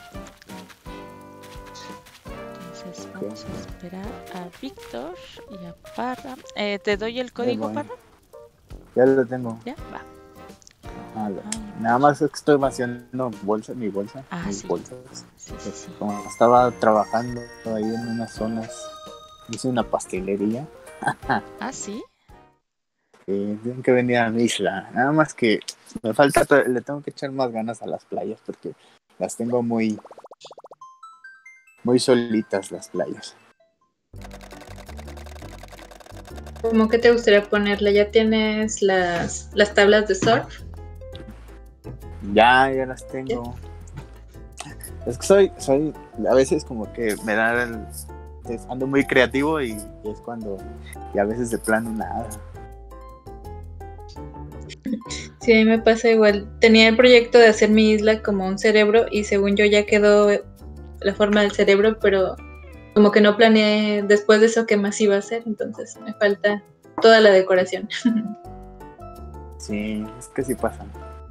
Entonces vamos a esperar a Víctor y a Parra. Eh, ¿te doy el código, voy. Parra? Ya lo tengo. ¿Ya? Va. Ah, lo- Ah, Nada más es que estoy vaciando bolsa, mi bolsa. Ah, mis sí. bolsas. Sí, sí, sí. Como estaba trabajando ahí en unas zonas, hice una pastelería. Ah, sí. Eh, tienen que venir a mi isla. Nada más que me falta, to- le tengo que echar más ganas a las playas porque las tengo muy, muy solitas las playas. ¿Cómo que te gustaría ponerle? ¿Ya tienes las, las tablas de surf? Ya, ya las tengo. Es que soy, soy, a veces como que me da el, es- ando muy creativo y, y es cuando, y a veces de plano nada. Sí, a mí me pasa igual. Tenía el proyecto de hacer mi isla como un cerebro y según yo ya quedó la forma del cerebro, pero como que no planeé después de eso qué más iba a hacer, entonces me falta toda la decoración. Sí, es que sí pasa.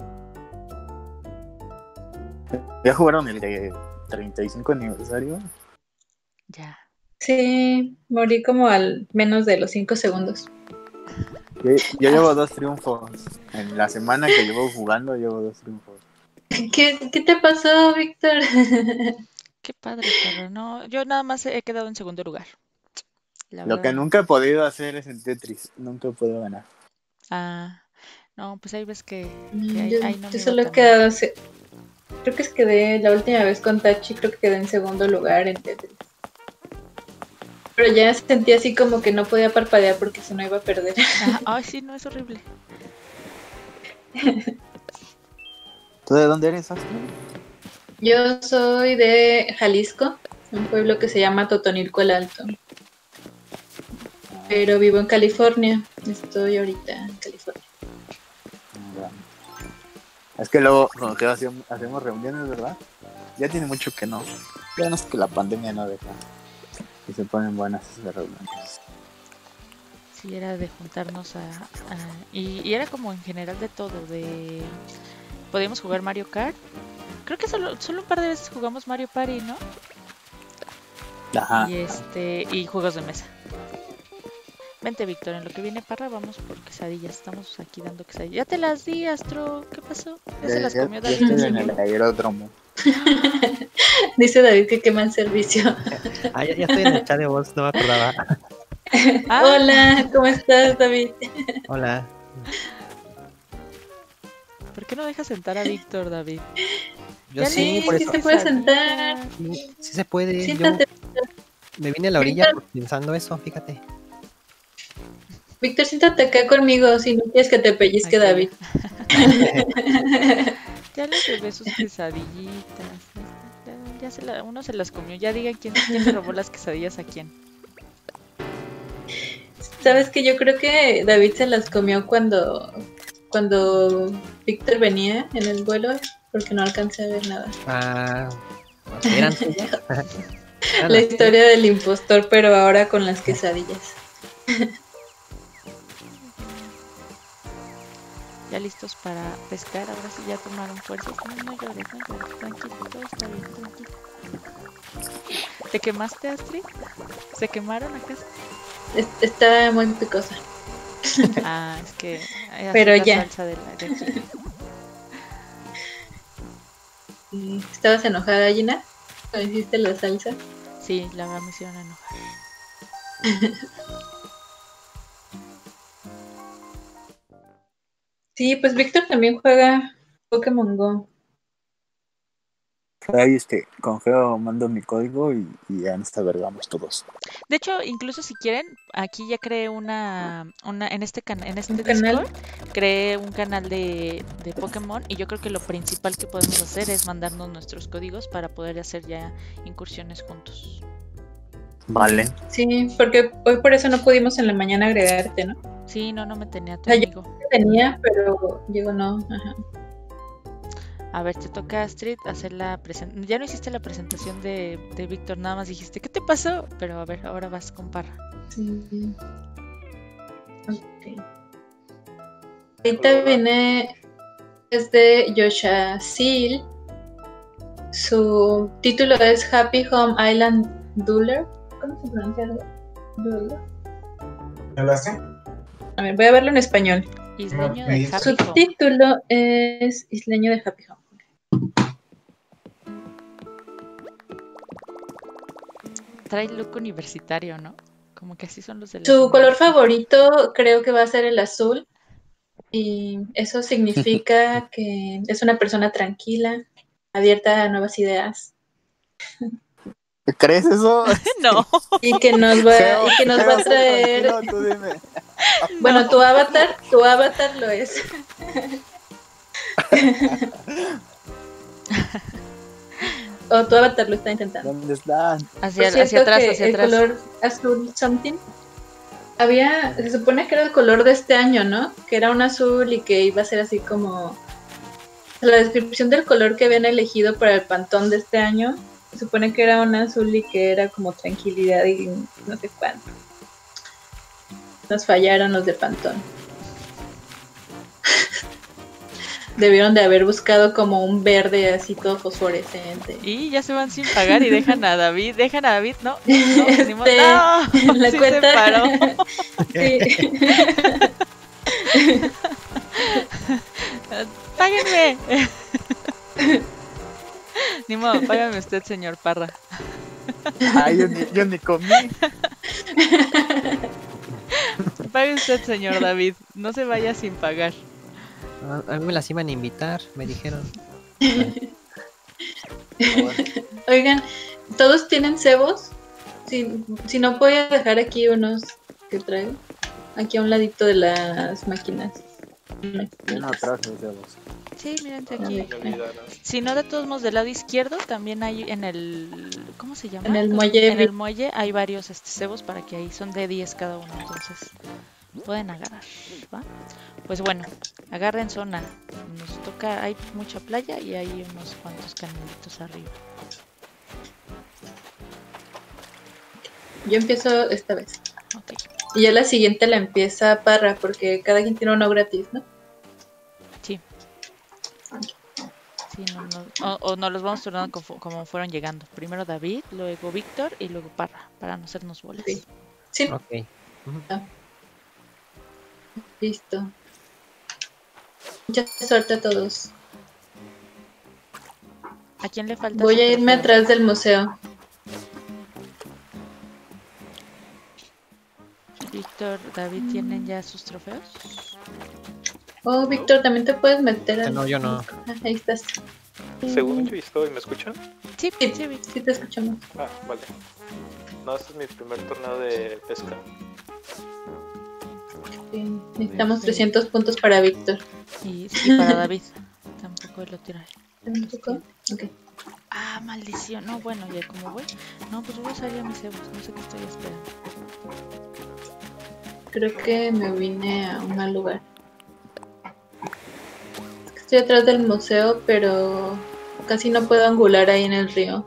¿Ya jugaron el de treinta y cinco aniversario? Ya. Sí, morí como al menos de los cinco segundos. Yo, yo llevo dos triunfos. En la semana que llevo jugando, llevo dos triunfos. ¿Qué, qué te pasó, Víctor? Qué padre, Parra. No, yo nada más he quedado en segundo lugar. La Lo que verdad. nunca he podido hacer es en Tetris. Nunca he podido ganar. Ah, no, pues ahí ves que, que ahí, Yo, ahí no yo me iba solo he tan bien. quedado, se- creo que quedé la última vez con Tachi, creo que quedé en segundo lugar en Tetris. Pero ya sentí así como que no podía parpadear porque si no iba a perder. Ajá, ay, sí, no, es horrible. ¿Tú de dónde eres, Astrid? Yo soy de Jalisco, un pueblo que se llama Totonilco el Alto. Pero vivo en California. Estoy ahorita en California. Es que luego, cuando te hacemos, hacemos reuniones, ¿verdad? Ya tiene mucho que no. Ya no es que la pandemia no deja. Y se ponen buenas esas reuniones. Sí, era de juntarnos a... a- y, y era como en general de todo, de... Podíamos jugar Mario Kart. Creo que solo, solo un par de veces jugamos Mario Party, ¿no? Ajá. Y este... Y juegos de mesa. Vente, Víctor, en lo que viene Parra vamos por quesadillas. Estamos aquí dando quesadillas. Ya te las di, Astro. ¿Qué pasó? Ya se las comió ya David. estoy de en el seguro. aeródromo. Dice David que qué mal servicio. Ah, ya, ya estoy en el chat de voz, no me acordaba. Ah, Hola, ¿cómo estás, David? Hola. ¿por qué no dejas sentar a Víctor, David? Yo Ya sí, le por sí eso. se puede sentar. Sí, sí se puede. Yo Siéntate. me vine a la orilla pensando eso, fíjate. Víctor, siéntate acá conmigo si no quieres que te pellizque, Aquí. David. Ya le llevé sus quesadillitas. Ya, ya se la, uno se las comió. Ya digan quién, quién le robó las quesadillas a quién. Sabes que yo creo que David se las comió cuando cuando Víctor venía en el vuelo porque no alcancé a ver nada. Ah, eran suyas. Eran La las- historia del impostor, pero ahora con las quesadillas. Ya listos para pescar. Ahora sí ya tomaron fuerza. No, no llores, no llores. Tranquilo, todo está bien, tranquilo. ¿Te quemaste, Astrid? ¿Se quemaron acaso? Es- Está muy picosa. Ah, es que hay así Pero la ya. salsa de, la, de aquí. Sí. ¿Estabas enojada, Gina? ¿Cuando hiciste la salsa? Sí, la verdad me hicieron enojar. Sí, pues Víctor también juega Pokémon Go. Ahí este, con Geo mando mi código y, y ya nos vergamos todos. De hecho, incluso si quieren, aquí ya creé una, una en este can- en este ¿Un canal? Discord, creé un canal de, de Pokémon y yo creo que lo principal que podemos hacer es mandarnos nuestros códigos para poder hacer ya incursiones juntos. Vale. Sí, porque hoy por eso no pudimos en la mañana agregarte, ¿no? Sí, no, no me tenía tu Ah, yo- amigo. Tenía, pero llegó no. Ajá. A ver, te toca, Astrid, hacer la presentación. Ya no hiciste la presentación de, de Víctor, nada más dijiste, ¿qué te pasó? Pero a ver, ahora vas con Parra. Sí. Ok. Ahorita viene desde Yosha Seal. Su título es Happy Home Island Dweller. ¿Cómo se pronuncia? Dweller. ¿Ya lo hace? A ver, voy a verlo en español. Isleño Ok. de Su Happy Home. título es Isleño de Happy Home. Trae look universitario, ¿no? Como que así son los de la Su color universidad. favorito creo que va a ser el azul. Y eso significa que es una persona tranquila, abierta a nuevas ideas. ¿Crees eso? No, Y que nos va, Geo, y que nos Geo, va a sé traer. tranquilo, tú dime. Bueno, tu avatar, tu avatar lo es. O tu avatar lo está intentando. ¿Dónde están? hacia, Por hacia cierto atrás, que hacia el atrás. color azul something había, se supone que era el color de este año, ¿no? Que era un azul y que iba a ser así como la descripción del color que habían elegido para el Pantón de este año. Se supone que era un azul y que era como tranquilidad y no sé cuánto. Nos fallaron los de Pantón. Debieron de haber buscado como un verde así todo fosforescente. Y ya se van sin pagar y dejan a David, dejan a David, no, no, no, ni modo. Este, No, la sí cuenta. se paró. Sí. Páguenme. Ni modo, págame usted, señor Parra. Ay, yo ni, yo ni comí. Pague usted, señor David. No se vaya sin pagar. A mí me las iban a invitar, me dijeron. Oigan, ¿todos tienen cebos? Si, si no, voy a dejar aquí unos que traigo. Aquí a un ladito de las máquinas. Yo no traje cebos. Sí, mírense A aquí. ver, Si no, de todos modos, del lado izquierdo también hay en el... ¿Cómo se llama? En el muelle. En el muelle hay varios este, cebos para que ahí son de diez cada uno. Entonces, Pueden agarrar, ¿va? Pues bueno, agarren zona. Nos toca, hay mucha playa y hay unos cuantos canalitos arriba. Yo empiezo esta vez. Ok. Y ya la siguiente la empieza Parra, porque cada quien tiene uno gratis, ¿no? Sí. Sí, no, no, o, o nos los vamos turnando como, como fueron llegando. Primero David, luego Víctor y luego Parra, para no hacernos bolas. Sí. Sí, Ok. Ujú. listo. Mucha suerte a todos. ¿A quién le falta Voy su a irme trofeo? atrás del museo. Víctor, David, ¿tienen ya sus trofeos? Oh, Víctor, también te puedes meter al... No, yo no. Ah, ahí estás. Según yo estoy, ¿me escuchan? Sí, Sí, sí, Víctor. sí te escuchamos. Ah, vale. No, este es mi primer torneo de pesca. Sí, necesitamos trescientos puntos para Víctor. Y, y para David. Tampoco lo tiraré. ¿Tampoco? Ok. Ah, maldición. No, bueno, ya como voy. No, pues voy a salir a mis cebos. No sé qué estoy esperando. Creo que me vine a un mal lugar. Estoy atrás del museo, pero casi no puedo angular ahí en el río.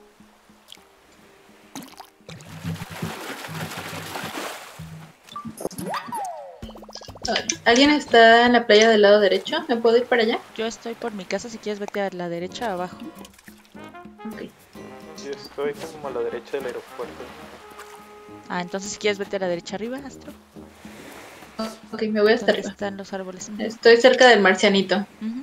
¿Alguien está en la playa del lado derecho? ¿Me puedo ir para allá? Yo estoy por mi casa. Si quieres, vete a la derecha, abajo. Ok. Yo estoy como a la derecha del aeropuerto. Ah, entonces si quieres, vete a la derecha arriba, Astro. Ok, me voy hasta ¿Dónde arriba. están los árboles? Ujú. Estoy cerca del marcianito. Ujú.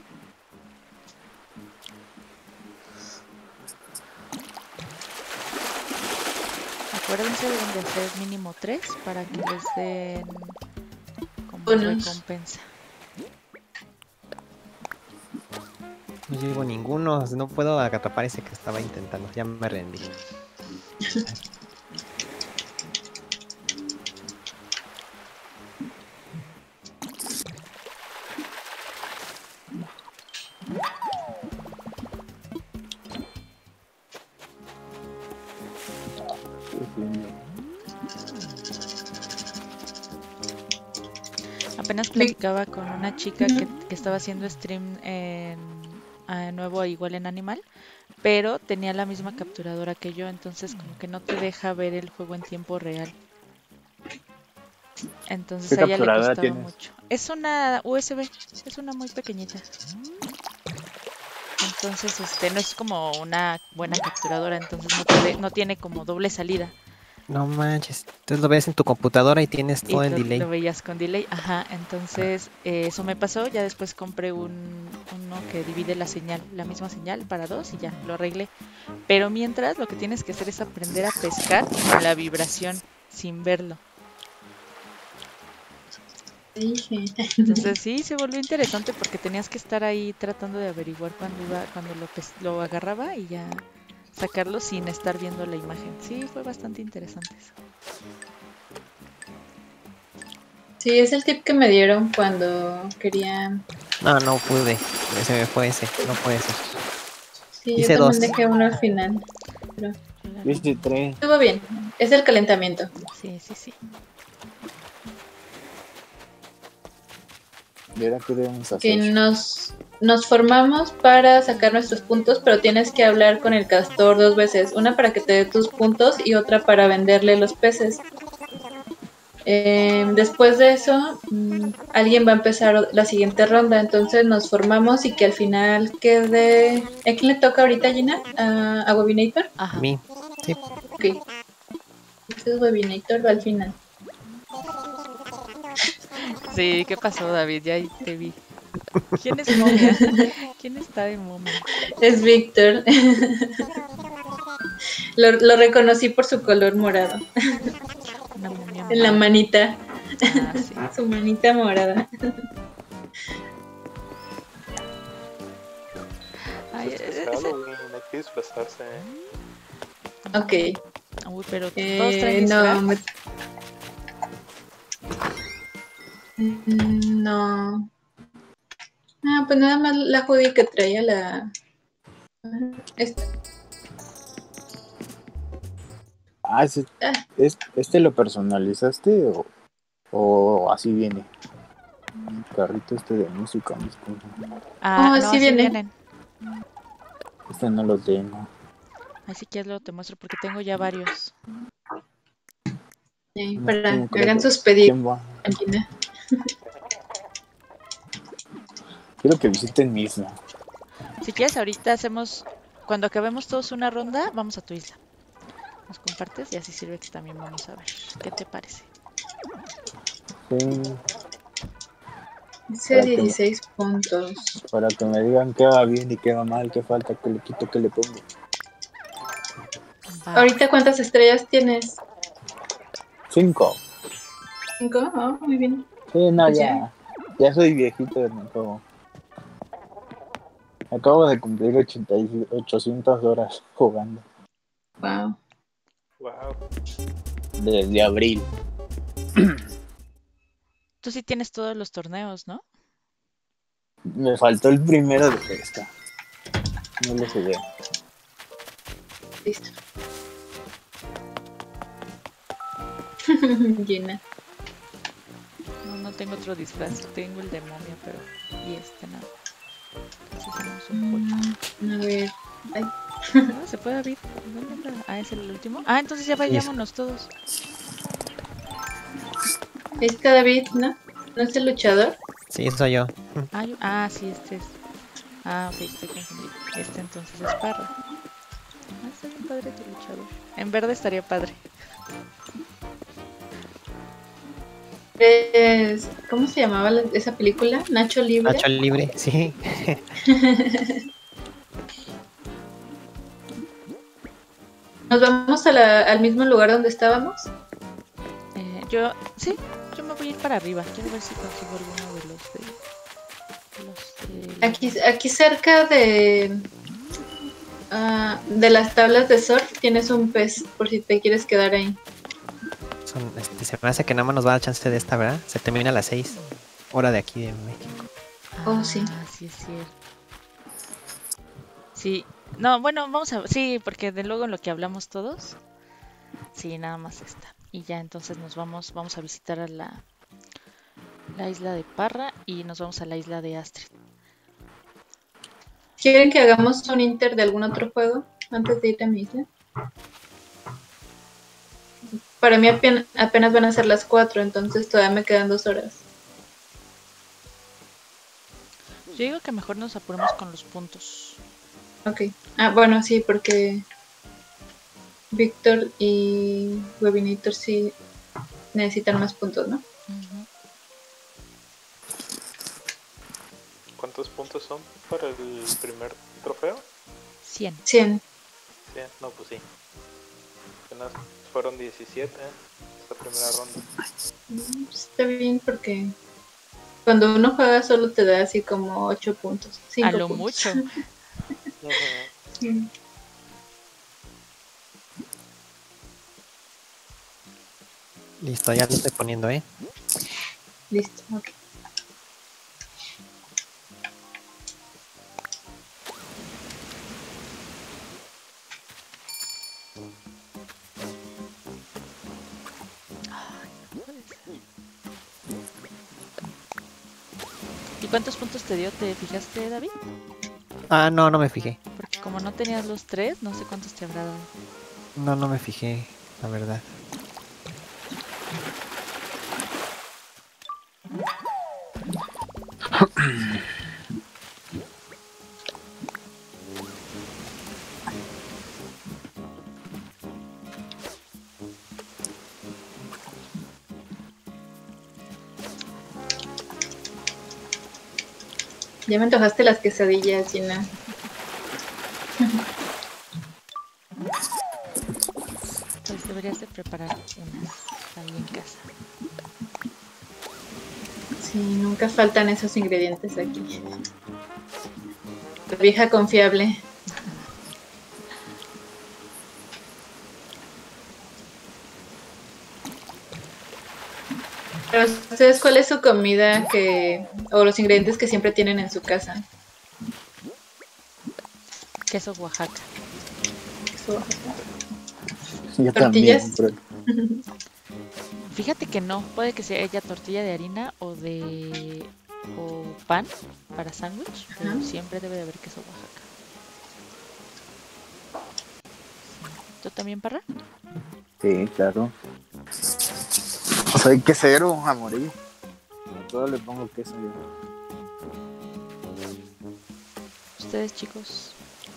Acuérdense de dónde hacer mínimo tres para que les den como Bonus. recompensa. No llevo ninguno. No puedo atrapar ese que estaba intentando. Ya me rendí. Apenas platicaba con una chica que, que estaba haciendo stream en, a nuevo igual en Animal, pero tenía la misma capturadora que yo, entonces como que no te deja ver el juego en tiempo real. Entonces ¿Qué a ella le capturadora costaba tienes? mucho. Es una U S B, es una muy pequeñita. Entonces este no es como una buena capturadora, entonces no, te de- no tiene como doble salida. No manches. Entonces lo ves en tu computadora y tienes Y todo el lo, delay. lo veías con delay, ajá, entonces eh, eso me pasó, ya después compré un, uno que divide la señal, la misma señal para dos y ya, lo arreglé. Pero mientras lo que tienes que hacer es aprender a pescar con la vibración, sin verlo. Dije. Entonces sí, se volvió interesante porque tenías que estar ahí tratando de averiguar cuando iba, cuando lo, pes- lo agarraba y ya sacarlo sin estar viendo la imagen. Sí, fue bastante interesante eso. Sí, es el tip que me dieron cuando quería... No, no pude. Se me fue ese. No puede ser. Sí, Hice yo también dos. dejé uno al final. Pero Yo la Yo hice tres. estuvo bien. Es el calentamiento. Sí, sí, sí. ¿Y ahora qué debemos Que hacer? nos, nos formamos para sacar nuestros puntos, pero tienes que hablar con el castor dos veces. Una para que te dé tus puntos y otra para venderle los peces. Eh, después de eso, mm, alguien va a empezar la siguiente ronda. Entonces nos formamos y que al final quede... ¿A quién le toca ahorita, Gina? ¿A, a Webinator? A Ajá. mí. Sí. Ok. Entonces Webinator va al final. Sí, ¿qué pasó, David? Ya ahí te vi. ¿Quién es momia? ¿Quién está de momia? Es Víctor. lo, lo reconocí por su color morado. Una momia En la morada. manita. Ah, sí. Su manita morada. Ay, Este es ese- Halloween, hay que disfrazarse. ¿eh? Ok. Uy, pero todos Eh, traen no, disfraz. me... Mm, no. Ah, pues nada más la hoodie que traía la... Esta. Ah, ese- Ah, es- ¿este lo personalizaste o, O así viene. El carrito este de música. Ah, Oh, no, sí así viene. vienen. Este no lo tengo. Así que luego te muestro porque tengo ya varios. Sí, No para tengo, que hagan creo. sus pedidos. ¿Quién va? Gina. Quiero que visiten mi isla. Si quieres, ahorita hacemos, cuando acabemos todos una ronda, vamos a tu isla. Nos compartes y así sirve que también vamos a ver. ¿Qué te parece? Sí, Dice Para que me- dieciséis puntos. para que me digan qué va bien y qué va mal, qué falta, qué le quito, qué le pongo. Va. ¿Ahorita cuántas estrellas tienes? Cinco. ¿Cinco? Oh, muy bien. Sí, no, Pues ya. Ya soy viejito en el juego. Acabo de cumplir ochenta y ochocientas horas jugando. Wow. Wow. Desde abril. Tú sí tienes todos los torneos, ¿no? Me faltó el primero de esta. No lo jugué. Listo. Gina. No, no tengo otro disfraz. Tengo el de momia, pero... Y este no. Así hacemos un pocho. A ver. Ay, Ah, ¿se puede abrir? ¿Dónde anda? Ah, ¿es el último? Ah, entonces ya vayámonos todos. ahí está David, ¿no? ¿No es el luchador? Sí, soy yo. Ah, yo- ah, sí, este es. Ah, ok, estoy confundido. Este entonces es Parra. Ah, está bien padre tu luchador. En verde estaría padre. Es- ¿Cómo se llamaba la- esa película? Nacho Libre. Nacho libre, sí. ¿Nos vamos a la- al mismo lugar donde estábamos? Eh, yo, sí, yo me voy a ir para arriba. Quiero ver si consigo alguno de los de. Los de Aquí, aquí cerca de ah, de las tablas de surf tienes un pez por si te quieres quedar ahí. Son, este, se me hace que nada más nos va a dar chance de esta, ¿verdad? Se termina a las seis. Hora de aquí de México. Oh, sí. Ah, sí, es cierto. Sí, no, bueno, vamos a. Sí, porque de luego en lo que hablamos todos. Sí, nada más esta. Y ya entonces nos vamos, vamos a visitar a la, la isla de Parra y nos vamos a la isla de Astrid. ¿Quieren que hagamos un inter de algún otro juego antes de ir a mi isla? Para mí apen- apenas van a ser las cuatro, entonces todavía me quedan dos horas. Yo digo que mejor nos apuremos con los puntos. Ok. Ah, bueno, sí, porque Víctor y Webinator sí necesitan más puntos, ¿no? Ujú. ¿Cuántos puntos son para el primer trofeo? cien. cien. Sí, no, pues sí. Apenas fueron diecisiete esta primera ronda. Mm, Está bien porque cuando uno juega solo te da así como ocho puntos. cinco A lo puntos. mucho. Ujú. Mm. Listo, ya lo estoy poniendo, ¿eh? Listo, ok. ¿Y cuántos puntos te dio? ¿Te fijaste, David? Ah, no, no me fijé. Porque como no tenías los tres, no sé cuántos te habrá dado. No, no me fijé, la verdad. Ya me antojaste las quesadillas, Gina. Pues deberías de preparar unas ahí en casa. Sí, nunca faltan esos ingredientes aquí. La vieja confiable. Pero ¿ustedes cuál es su comida que o los ingredientes que siempre tienen en su casa? Queso Oaxaca. Eso- Yo ¿Tortillas? también. pero- Fíjate que no, puede que sea ella tortilla de harina o de o pan para sándwich, pero Ajá. siempre debe de haber queso Oaxaca. ¿Tú también, Parra? Sí, claro. Soy quesero a morir. A todo le pongo queso yo. Ustedes, chicos.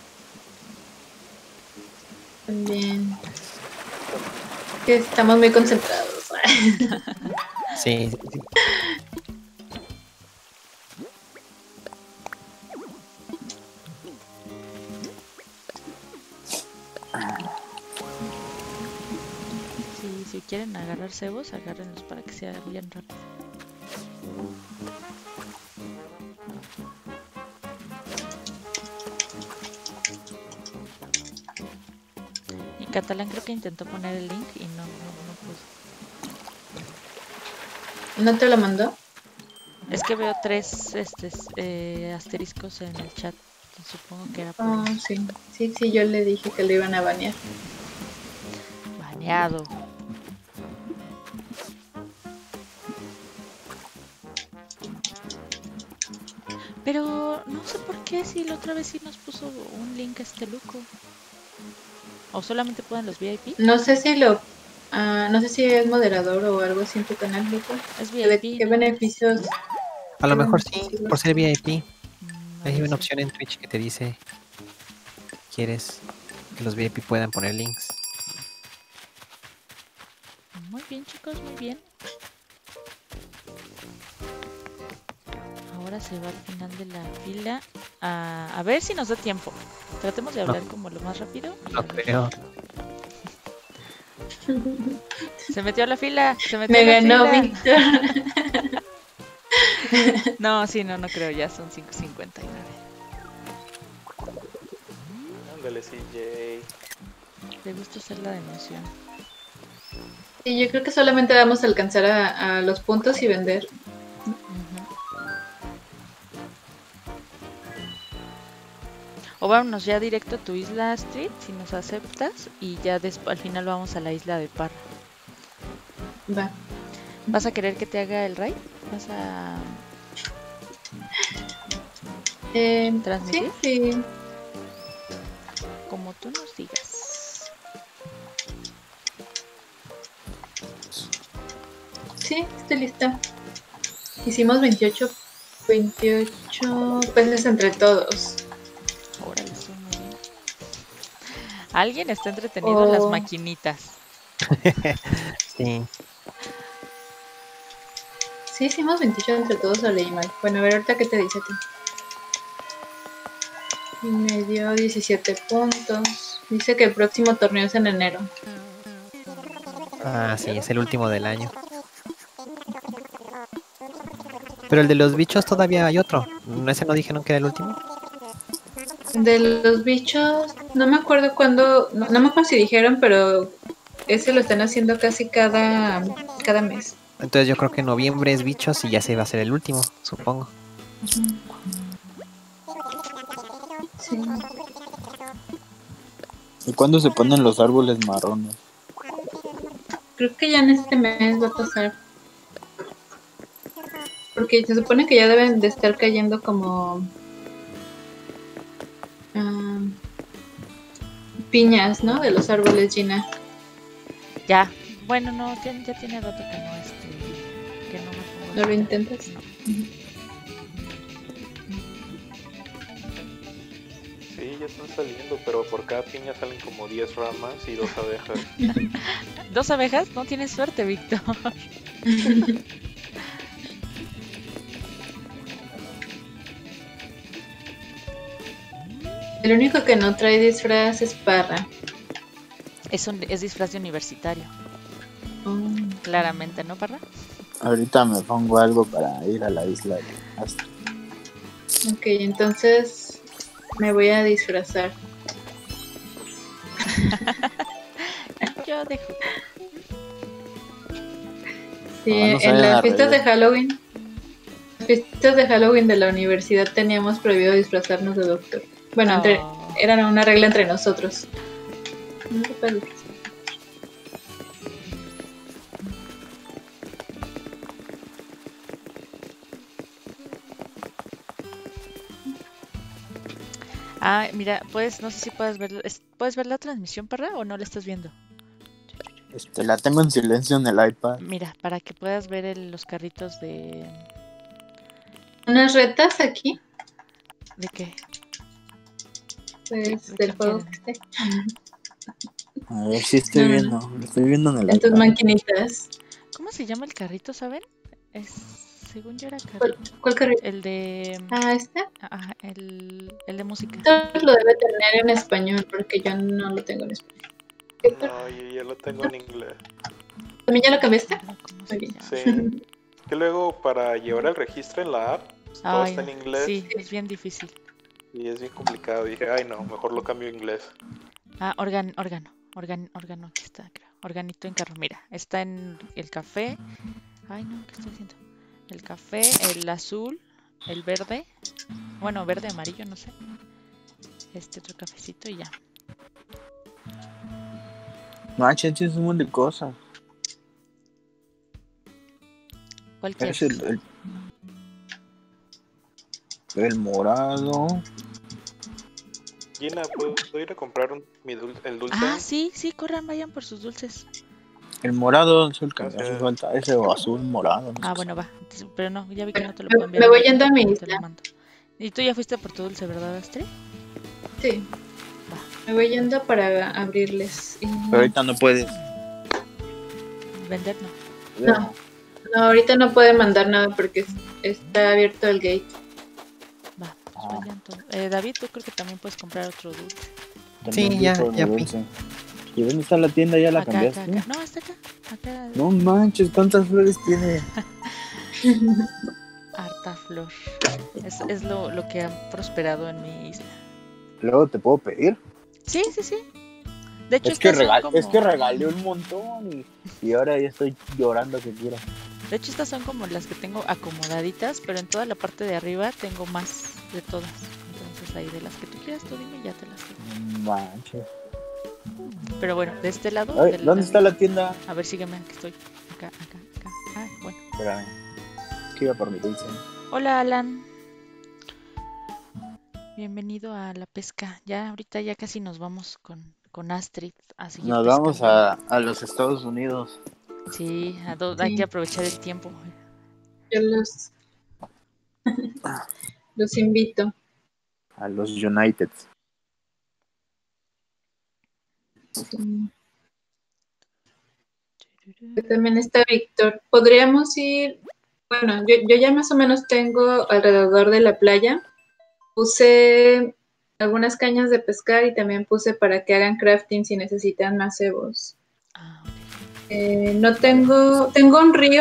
También. Que estamos muy concentrados. Sí, sí, sí. Si, si quieren agarrar cebos, agárrenlos para que sea bien rápido. Y Catalán creo que intentó poner el link y no, no, no pudo. ¿No te lo mandó? Es que veo tres este, eh, asteriscos en el chat. Supongo que era por Oh, eso. sí. Sí, sí, yo le dije que lo iban a banear. Baneado. Pero no sé por qué si la otra vez sí nos puso un link a este loco. ¿O solamente pueden los V I P? No sé si lo... ah, no sé si es moderador o algo así en tu canal, Luco. Es ¿Qué, V I P. qué ¿no? beneficios? A lo qué mejor sí, beneficios? por ser V I P. Mm, Hay no una sé. opción en Twitch que te dice quieres que los V I P puedan poner links. Muy bien, chicos, muy bien. Ahora se va al final de la fila. A, a ver si nos da tiempo. Tratemos de hablar como lo más rápido. y a No ver. creo. Se metió a la fila. Se metió Me a la ganó fila. Víctor. No, sí, no, no creo. Ya son cinco cincuenta y nueve. Ándale, C J. Le gusta hacer la democión. Sí, yo creo que solamente vamos a alcanzar a, a los puntos y vender. Ujú. O vámonos ya directo a tu isla, Street, si nos aceptas. Y ya después, al final vamos a la isla de Parra. Va. ¿Vas a querer que te haga el raid? ¿Vas a Eh, sí, transmitir? sí. Como tú nos digas. Sí, estoy lista. Hicimos veintiocho, veintiocho peces entre todos. Órale, son muy bien. Alguien está entretenido en las Oh. maquinitas. Sí. Sí, hicimos veintiocho entre todos o leí mal. Bueno, a ver ahorita qué te dice a ti. Y me dio diecisiete puntos. Dice que el próximo torneo es en enero. Ah, sí, es el último del año. Pero el de los bichos todavía hay otro. ¿No, ese no dijeron que era el último? De los bichos, no me acuerdo cuándo, no, no me acuerdo si dijeron, pero ese lo están haciendo casi cada, cada mes. Entonces yo creo que en noviembre es bichos y ya se va a ser el último, supongo. Sí. ¿Y cuándo se ponen los árboles marrones? Creo que ya en este mes va a pasar. Porque se supone que ya deben de estar cayendo como ah, piñas, ¿no? De los árboles, Gina. Ya. Bueno, no, ya, ya tiene rato que no este. Que no me pongo. ¿No lo intentas? No. Sí, ya están saliendo, pero por cada piña salen como diez ramas y dos abejas. ¿Dos abejas? No tienes suerte, Víctor. El único que no trae disfraz es Parra. Es, un, es disfraz de universitario. Oh. Claramente, ¿no, Parra? Ahorita me pongo algo para ir a la isla de Astrid. Ok, entonces me voy a disfrazar. Yo dejo. Sí, Ojalá no se en vayan las a fiestas reír. de Halloween, las fiestas de Halloween de la universidad teníamos prohibido disfrazarnos de doctor. Bueno, entre, Oh. era una regla entre nosotros. No te puedes disfrazar. Ah, mira, puedes, no sé si puedes ver, es- ¿puedes ver la transmisión, Parra, o no la estás viendo? Este, la tengo en silencio en el iPad. Mira, para que puedas ver el- los carritos de... Unas retas aquí, ¿De qué? pues, ¿De del qué juego quieren? que esté. A ver si estoy No, no, viendo. Lo estoy viendo en el En tus iPad. maquinitas. ¿Cómo se llama el carrito, saben? Es, según yo era ¿Cuál, carrito. cuál carrito? El de... Ah, ¿este? ah, el, el de música. Esto lo debe tener en español porque yo no lo tengo en español. Héctor, No, yo ya lo tengo en inglés. ¿también ya lo cambiaste? No me acuerdo cómo Muy se bien. llama. Sí. Que luego para llevar el registro en la app, todo Ay, está en inglés sí, es bien difícil. y es bien complicado. Dije, ay no, mejor lo cambio a inglés. Ah, organ, órgano, organ, órgano, aquí está, creo. Organito en carro, mira, está en el café. Ay, no, ¿qué estoy haciendo? El café, el azul, el verde. Bueno, verde, amarillo, no sé. Este otro cafecito y ya. Manches, es un montón de cosas. ¿Cuál Es quieres? el, el, el morado. Gina, ¿puedo ir a comprar un- mi dul- el dulce? Ah, sí, sí, corran, vayan por sus dulces. El morado es el que me Gracias. hace falta. Ese o azul morado. No Ah, sé. bueno, va. Entonces, pero no, ya vi que no te lo Me- puedo enviar me voy ahorita, yendo a mi pero te lo isla. mando. Y tú ya fuiste por tu dulce, ¿verdad, Astrid? Sí. Va. Me voy yendo para abrirles. Y- Pero ahorita no puedes. Vender no. No, no, ahorita no puede mandar nada porque es- está abierto el gate. Va, pues Ah. vayan todos. Eh, David, tú creo que también puedes comprar otro dulce. También Sí, vi ya, por mi ya fui. dulce. ¿Y dónde está la tienda? ¿Ya la Acá, cambiaste? acá, acá. No, está acá. Acá. No manches, ¿cuántas flores tiene? Harta flor. Es, es lo, lo que ha prosperado en mi isla. Luego te puedo pedir. Sí, sí, sí. De hecho, Es que, estas son regal- como... es que regalé un montón y, y ahora ya estoy llorando que quiero. De hecho, estas son como las que tengo acomodaditas, pero en toda la parte de arriba tengo más de todas. Entonces ahí de las que tú quieras, tú dime y ya te las doy. No manches. Pero bueno, de este lado... Ay, del- ¿dónde del- está la tienda? A ver, sígueme, aquí estoy. Acá, acá, acá. Ah, bueno. Espérame. Es que iba por mi dulce. Hola, Alan. Bienvenido a la pesca. Ya, ahorita ya casi nos vamos con, con Astrid a seguir Nos vamos pescando. a, a los Estados Unidos. Sí, a do- hay Sí. que aprovechar el tiempo. Yo los, los invito. A los United. Sí. También está Víctor. Podríamos ir, bueno, yo, yo ya más o menos tengo alrededor de la playa. Puse algunas cañas de pescar y también puse para que hagan crafting si necesitan más cebos. Ah, ok. Eh, no tengo, tengo un río.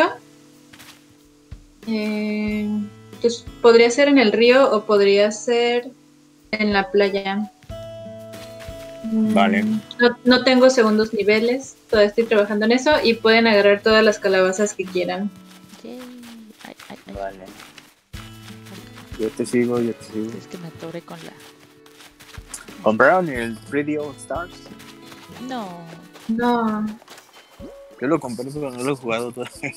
Eh, pues podría ser en el río o podría ser en la playa. Mm, Vale. No, no tengo segundos niveles, todavía estoy trabajando en eso y pueden agarrar todas las calabazas que quieran. Yay. Ay, ay, ay. Vale. Yo te sigo, yo te sigo. Es que me atoré con la... ¿Compraron el tres D All Stars? No. No, Yo lo compré pero no lo he jugado todavía.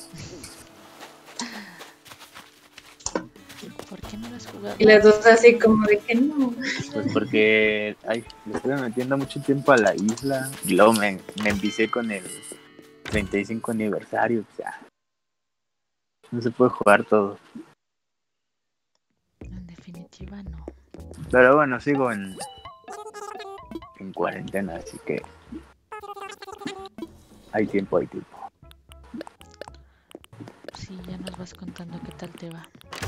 ¿Por qué no lo has jugado? y las dos así como de que no. Pues porque ay, le estuve metiendo mucho tiempo a la isla y luego me, me envicié con el treinta y cinco aniversario. O sea, no se puede jugar todo. En definitiva, no. Pero bueno, sigo en, en cuarentena, así que hay tiempo, hay tiempo. Sí, ya nos vas contando qué tal te va.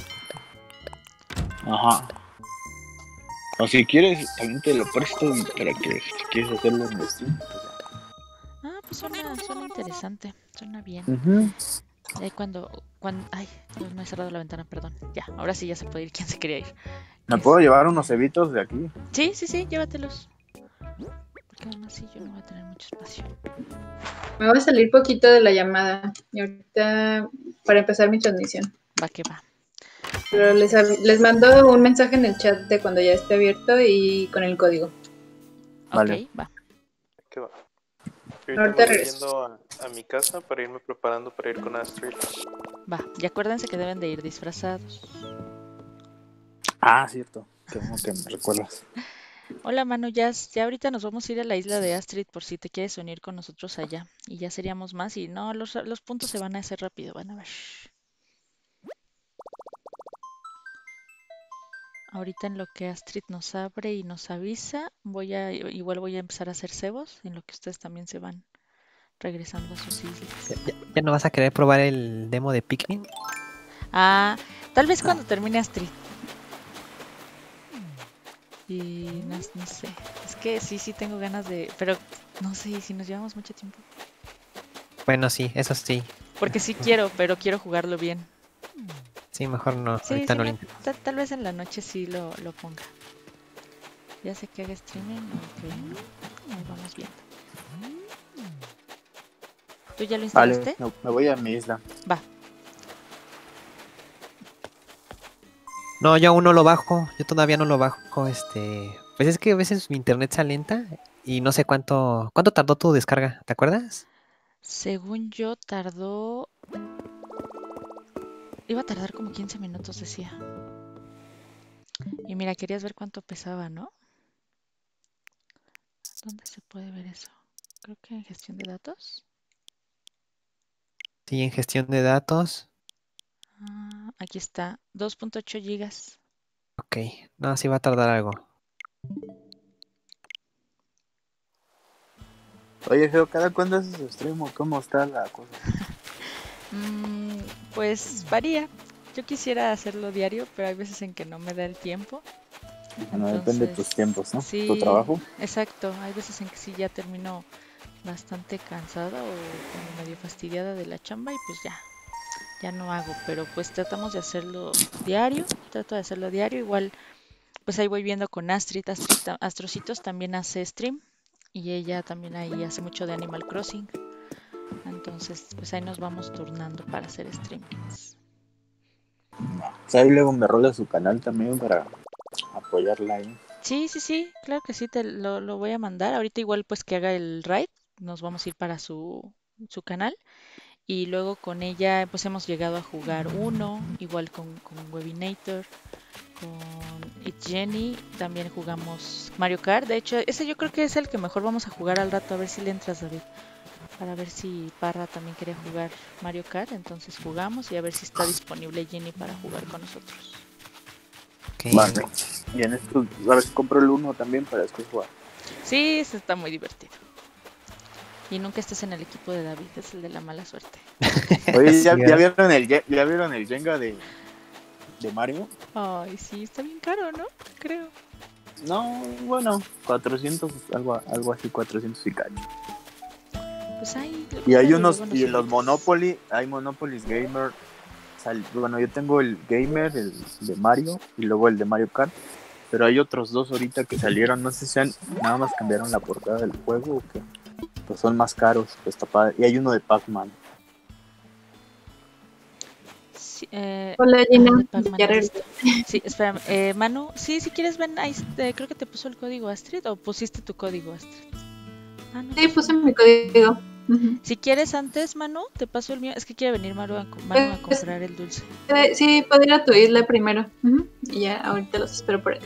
Ajá. O si quieres, también te lo presto para que si quieres hacerlo en Steam. Ah, pues suena, suena interesante. Suena bien. Uh-huh. Ahí cuando, cuando... Ay, no, no he cerrado la ventana, perdón. Ya, ahora sí ya se puede ir. ¿Quién se quería ir? ¿Me puedo llevar unos cebitos de aquí? Sí, sí, sí, llévatelos. Porque además sí, yo no voy a tener mucho espacio. Me voy a salir poquito de la llamada y ahorita para empezar mi transmisión. Va que va. Pero les, av- les mando un mensaje en el chat de cuando ya esté abierto y con el código. Vale. Ok, va. ¿Qué va? Yo ahorita Ahorita me voy regreso. yendo a, a mi casa para irme preparando para ir con Astrid. Va. Y acuérdense que deben de ir disfrazados. Ah, cierto. Qué bueno que me recuerdas. Hola Manu, ya, ya ahorita nos vamos a ir a la isla de Astrid por si te quieres unir con nosotros allá. Y ya seríamos más y no, los, los puntos se van a hacer rápido, van a ver. Ahorita en lo que Astrid nos abre y nos avisa, voy a, igual voy a empezar a hacer cebos, en lo que ustedes también se van regresando a sus ¿Ya, islas. ya- ya no vas a querer probar el demo de Pikmin? Ah, tal vez cuando termine Astrid. Y no, no sé, es que sí, sí tengo ganas de, pero no sé, si nos llevamos mucho tiempo. Bueno, sí, eso sí. Porque sí quiero, pero quiero jugarlo bien. Sí, mejor no. Sí, Ahorita sí, no lo no, intento. ta- tal vez en la noche sí lo, lo ponga. Ya sé que haga streaming, ok. Ahí vamos viendo. ¿Tú ya lo Vale, instalaste? me, me voy a mi isla. Va. No, yo aún no lo bajo. Yo todavía no lo bajo. Este, pues es que a veces mi internet se lenta y no sé cuánto, cuánto tardó tu descarga. ¿Te acuerdas? Según yo tardó... Iba a tardar como quince minutos, decía. Y mira, querías ver cuánto pesaba, ¿no? ¿Dónde se puede ver eso? Creo que en gestión de datos. Sí, en gestión de datos. Ah, aquí está, dos punto ocho gigas. Ok, no, sí va a tardar algo. Oye, Geo, ¿cada cuándo haces su stream o cómo está la cosa? Mm, pues varía. Yo quisiera hacerlo diario, pero hay veces en que no me da el tiempo. Bueno, depende de tus Entonces, tiempos, ¿no? sí, Tu trabajo. exacto. Hay veces en que sí ya termino bastante cansada o como medio fastidiada de la chamba y pues ya, ya no hago. Pero pues tratamos de hacerlo diario. Trato de hacerlo diario. Igual, pues ahí voy viendo con Astrid. Astrid ta- Astrocitos también hace stream y ella también ahí hace mucho de Animal Crossing. Entonces, pues ahí nos vamos turnando para hacer streamings. O sea, ahí luego me rola su canal también para apoyarla ahí. Sí, sí, sí, claro que sí, te lo, lo voy a mandar. Ahorita igual pues que haga el raid, nos vamos a ir para su, su canal. Y luego con ella pues hemos llegado a jugar uno, igual con, con Webinator, con It Jenny, también jugamos Mario Kart. De hecho, ese yo creo que es el que mejor vamos a jugar al rato, a ver si le entras, David. Para ver si Parra también quería jugar Mario Kart, entonces jugamos y a ver si está disponible Jenny para jugar con nosotros. Ok. Vale. Y en esto, a ver si compro el uno también para después jugar. Sí, ese está muy divertido. Y nunca estés en el equipo de David, es el de la mala suerte. Oye, Sí, ¿ya, ¿verdad? ya vieron el Ye- ya vieron el Jenga de, de Mario? Ay, sí, está bien caro, ¿no? Creo. No, bueno, cuatrocientos, algo, algo así, cuatrocientos y cacho. Pues ahí. Y hay luego unos, nos y los invitas. Monopoly, hay Monopolis Gamer. sal- Bueno, yo tengo el Gamer, el de Mario, y luego el de Mario Kart. Pero hay otros dos ahorita que salieron, no sé si sean, nada más cambiaron la portada del juego o qué. Pues son más caros, pues está padre. Y hay uno de Pac-Man. Sí, eh, Hola, ah, Gina. de Pac-Man, Ya ahí regresé. está. Sí, espérame. Eh, Manu, sí, si quieres ven, ahí te- creo que te puso el código Astrid o pusiste tu código Astrid. Ah, no, Sí, pues puse no. mi código. Ujú. Si quieres antes, Manu, te paso el mío. Es que quiere venir Manu a, co- Manu a Pues, comprar el dulce. eh, sí, puedo ir a tu isla primero. Ujú. Y ya, ahorita los espero por ahí.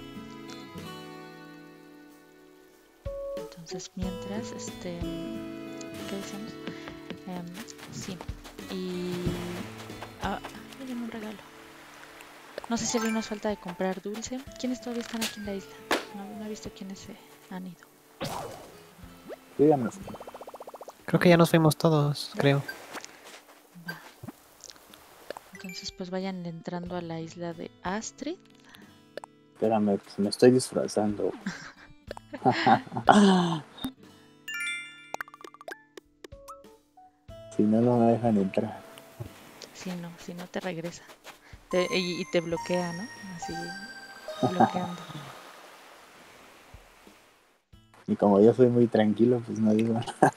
Entonces, mientras, este, ¿qué decíamos? Em, sí. Y ah, me llegó un regalo. No sé si hoy nos falta de comprar dulce. ¿Quiénes todavía están aquí en la isla? No, no he visto quiénes se han ido. Yo ya me fui. Creo que ya nos fuimos todos, creo. Va. Entonces, pues vayan entrando a la isla de Astrid. Espérame, pues me estoy disfrazando. Si no, no me dejan entrar. Si no, si no te regresa. Te- y, y te bloquea, ¿no? Así, bloqueando. Y como yo soy muy tranquilo, pues no digo nada.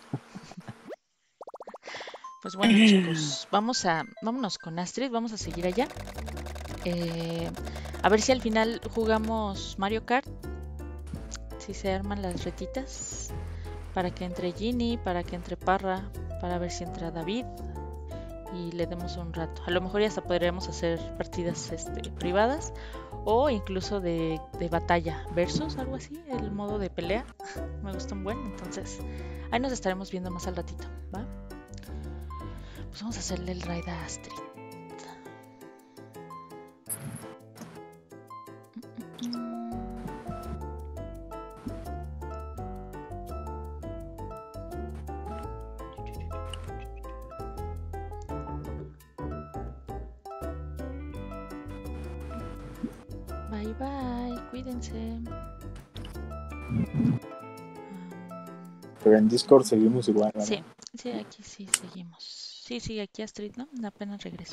Pues bueno, chicos, vamos a, vámonos con Astrid, vamos a seguir allá. Eh, a ver si al final jugamos Mario Kart. Si se arman las retitas. Para que entre Ginny, para que entre Parra, para ver si entra David. Y le demos un rato. A lo mejor ya hasta podríamos hacer partidas este, privadas. O incluso de, de batalla versus, algo así, el modo de pelea. Me gusta un buen, entonces ahí nos estaremos viendo más al ratito, ¿va? Pues vamos a hacerle el raid a Astrid. Bye bye, cuídense. Pero en Discord seguimos igual, ¿verdad? Sí, sí, aquí sí seguimos. Sí, sigue aquí Astrid, ¿no? Apenas regresó.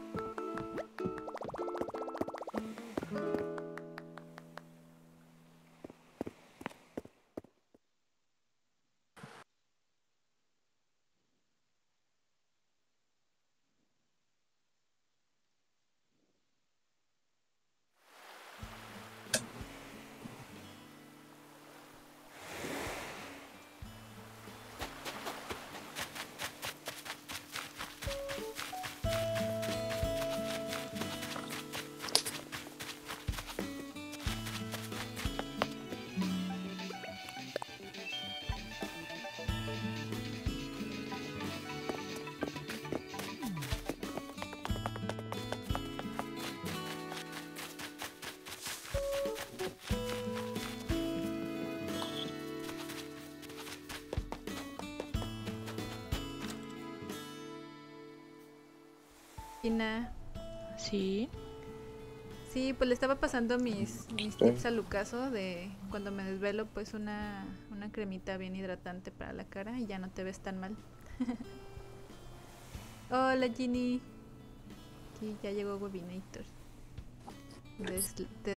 Ina. Sí. Sí, pues le estaba pasando mis, mis Sí. tips a Lucaso de cuando me desvelo, pues una, una cremita bien hidratante para la cara y ya no te ves tan mal. Hola Ginny. Sí, ya llegó Webinator. Des- te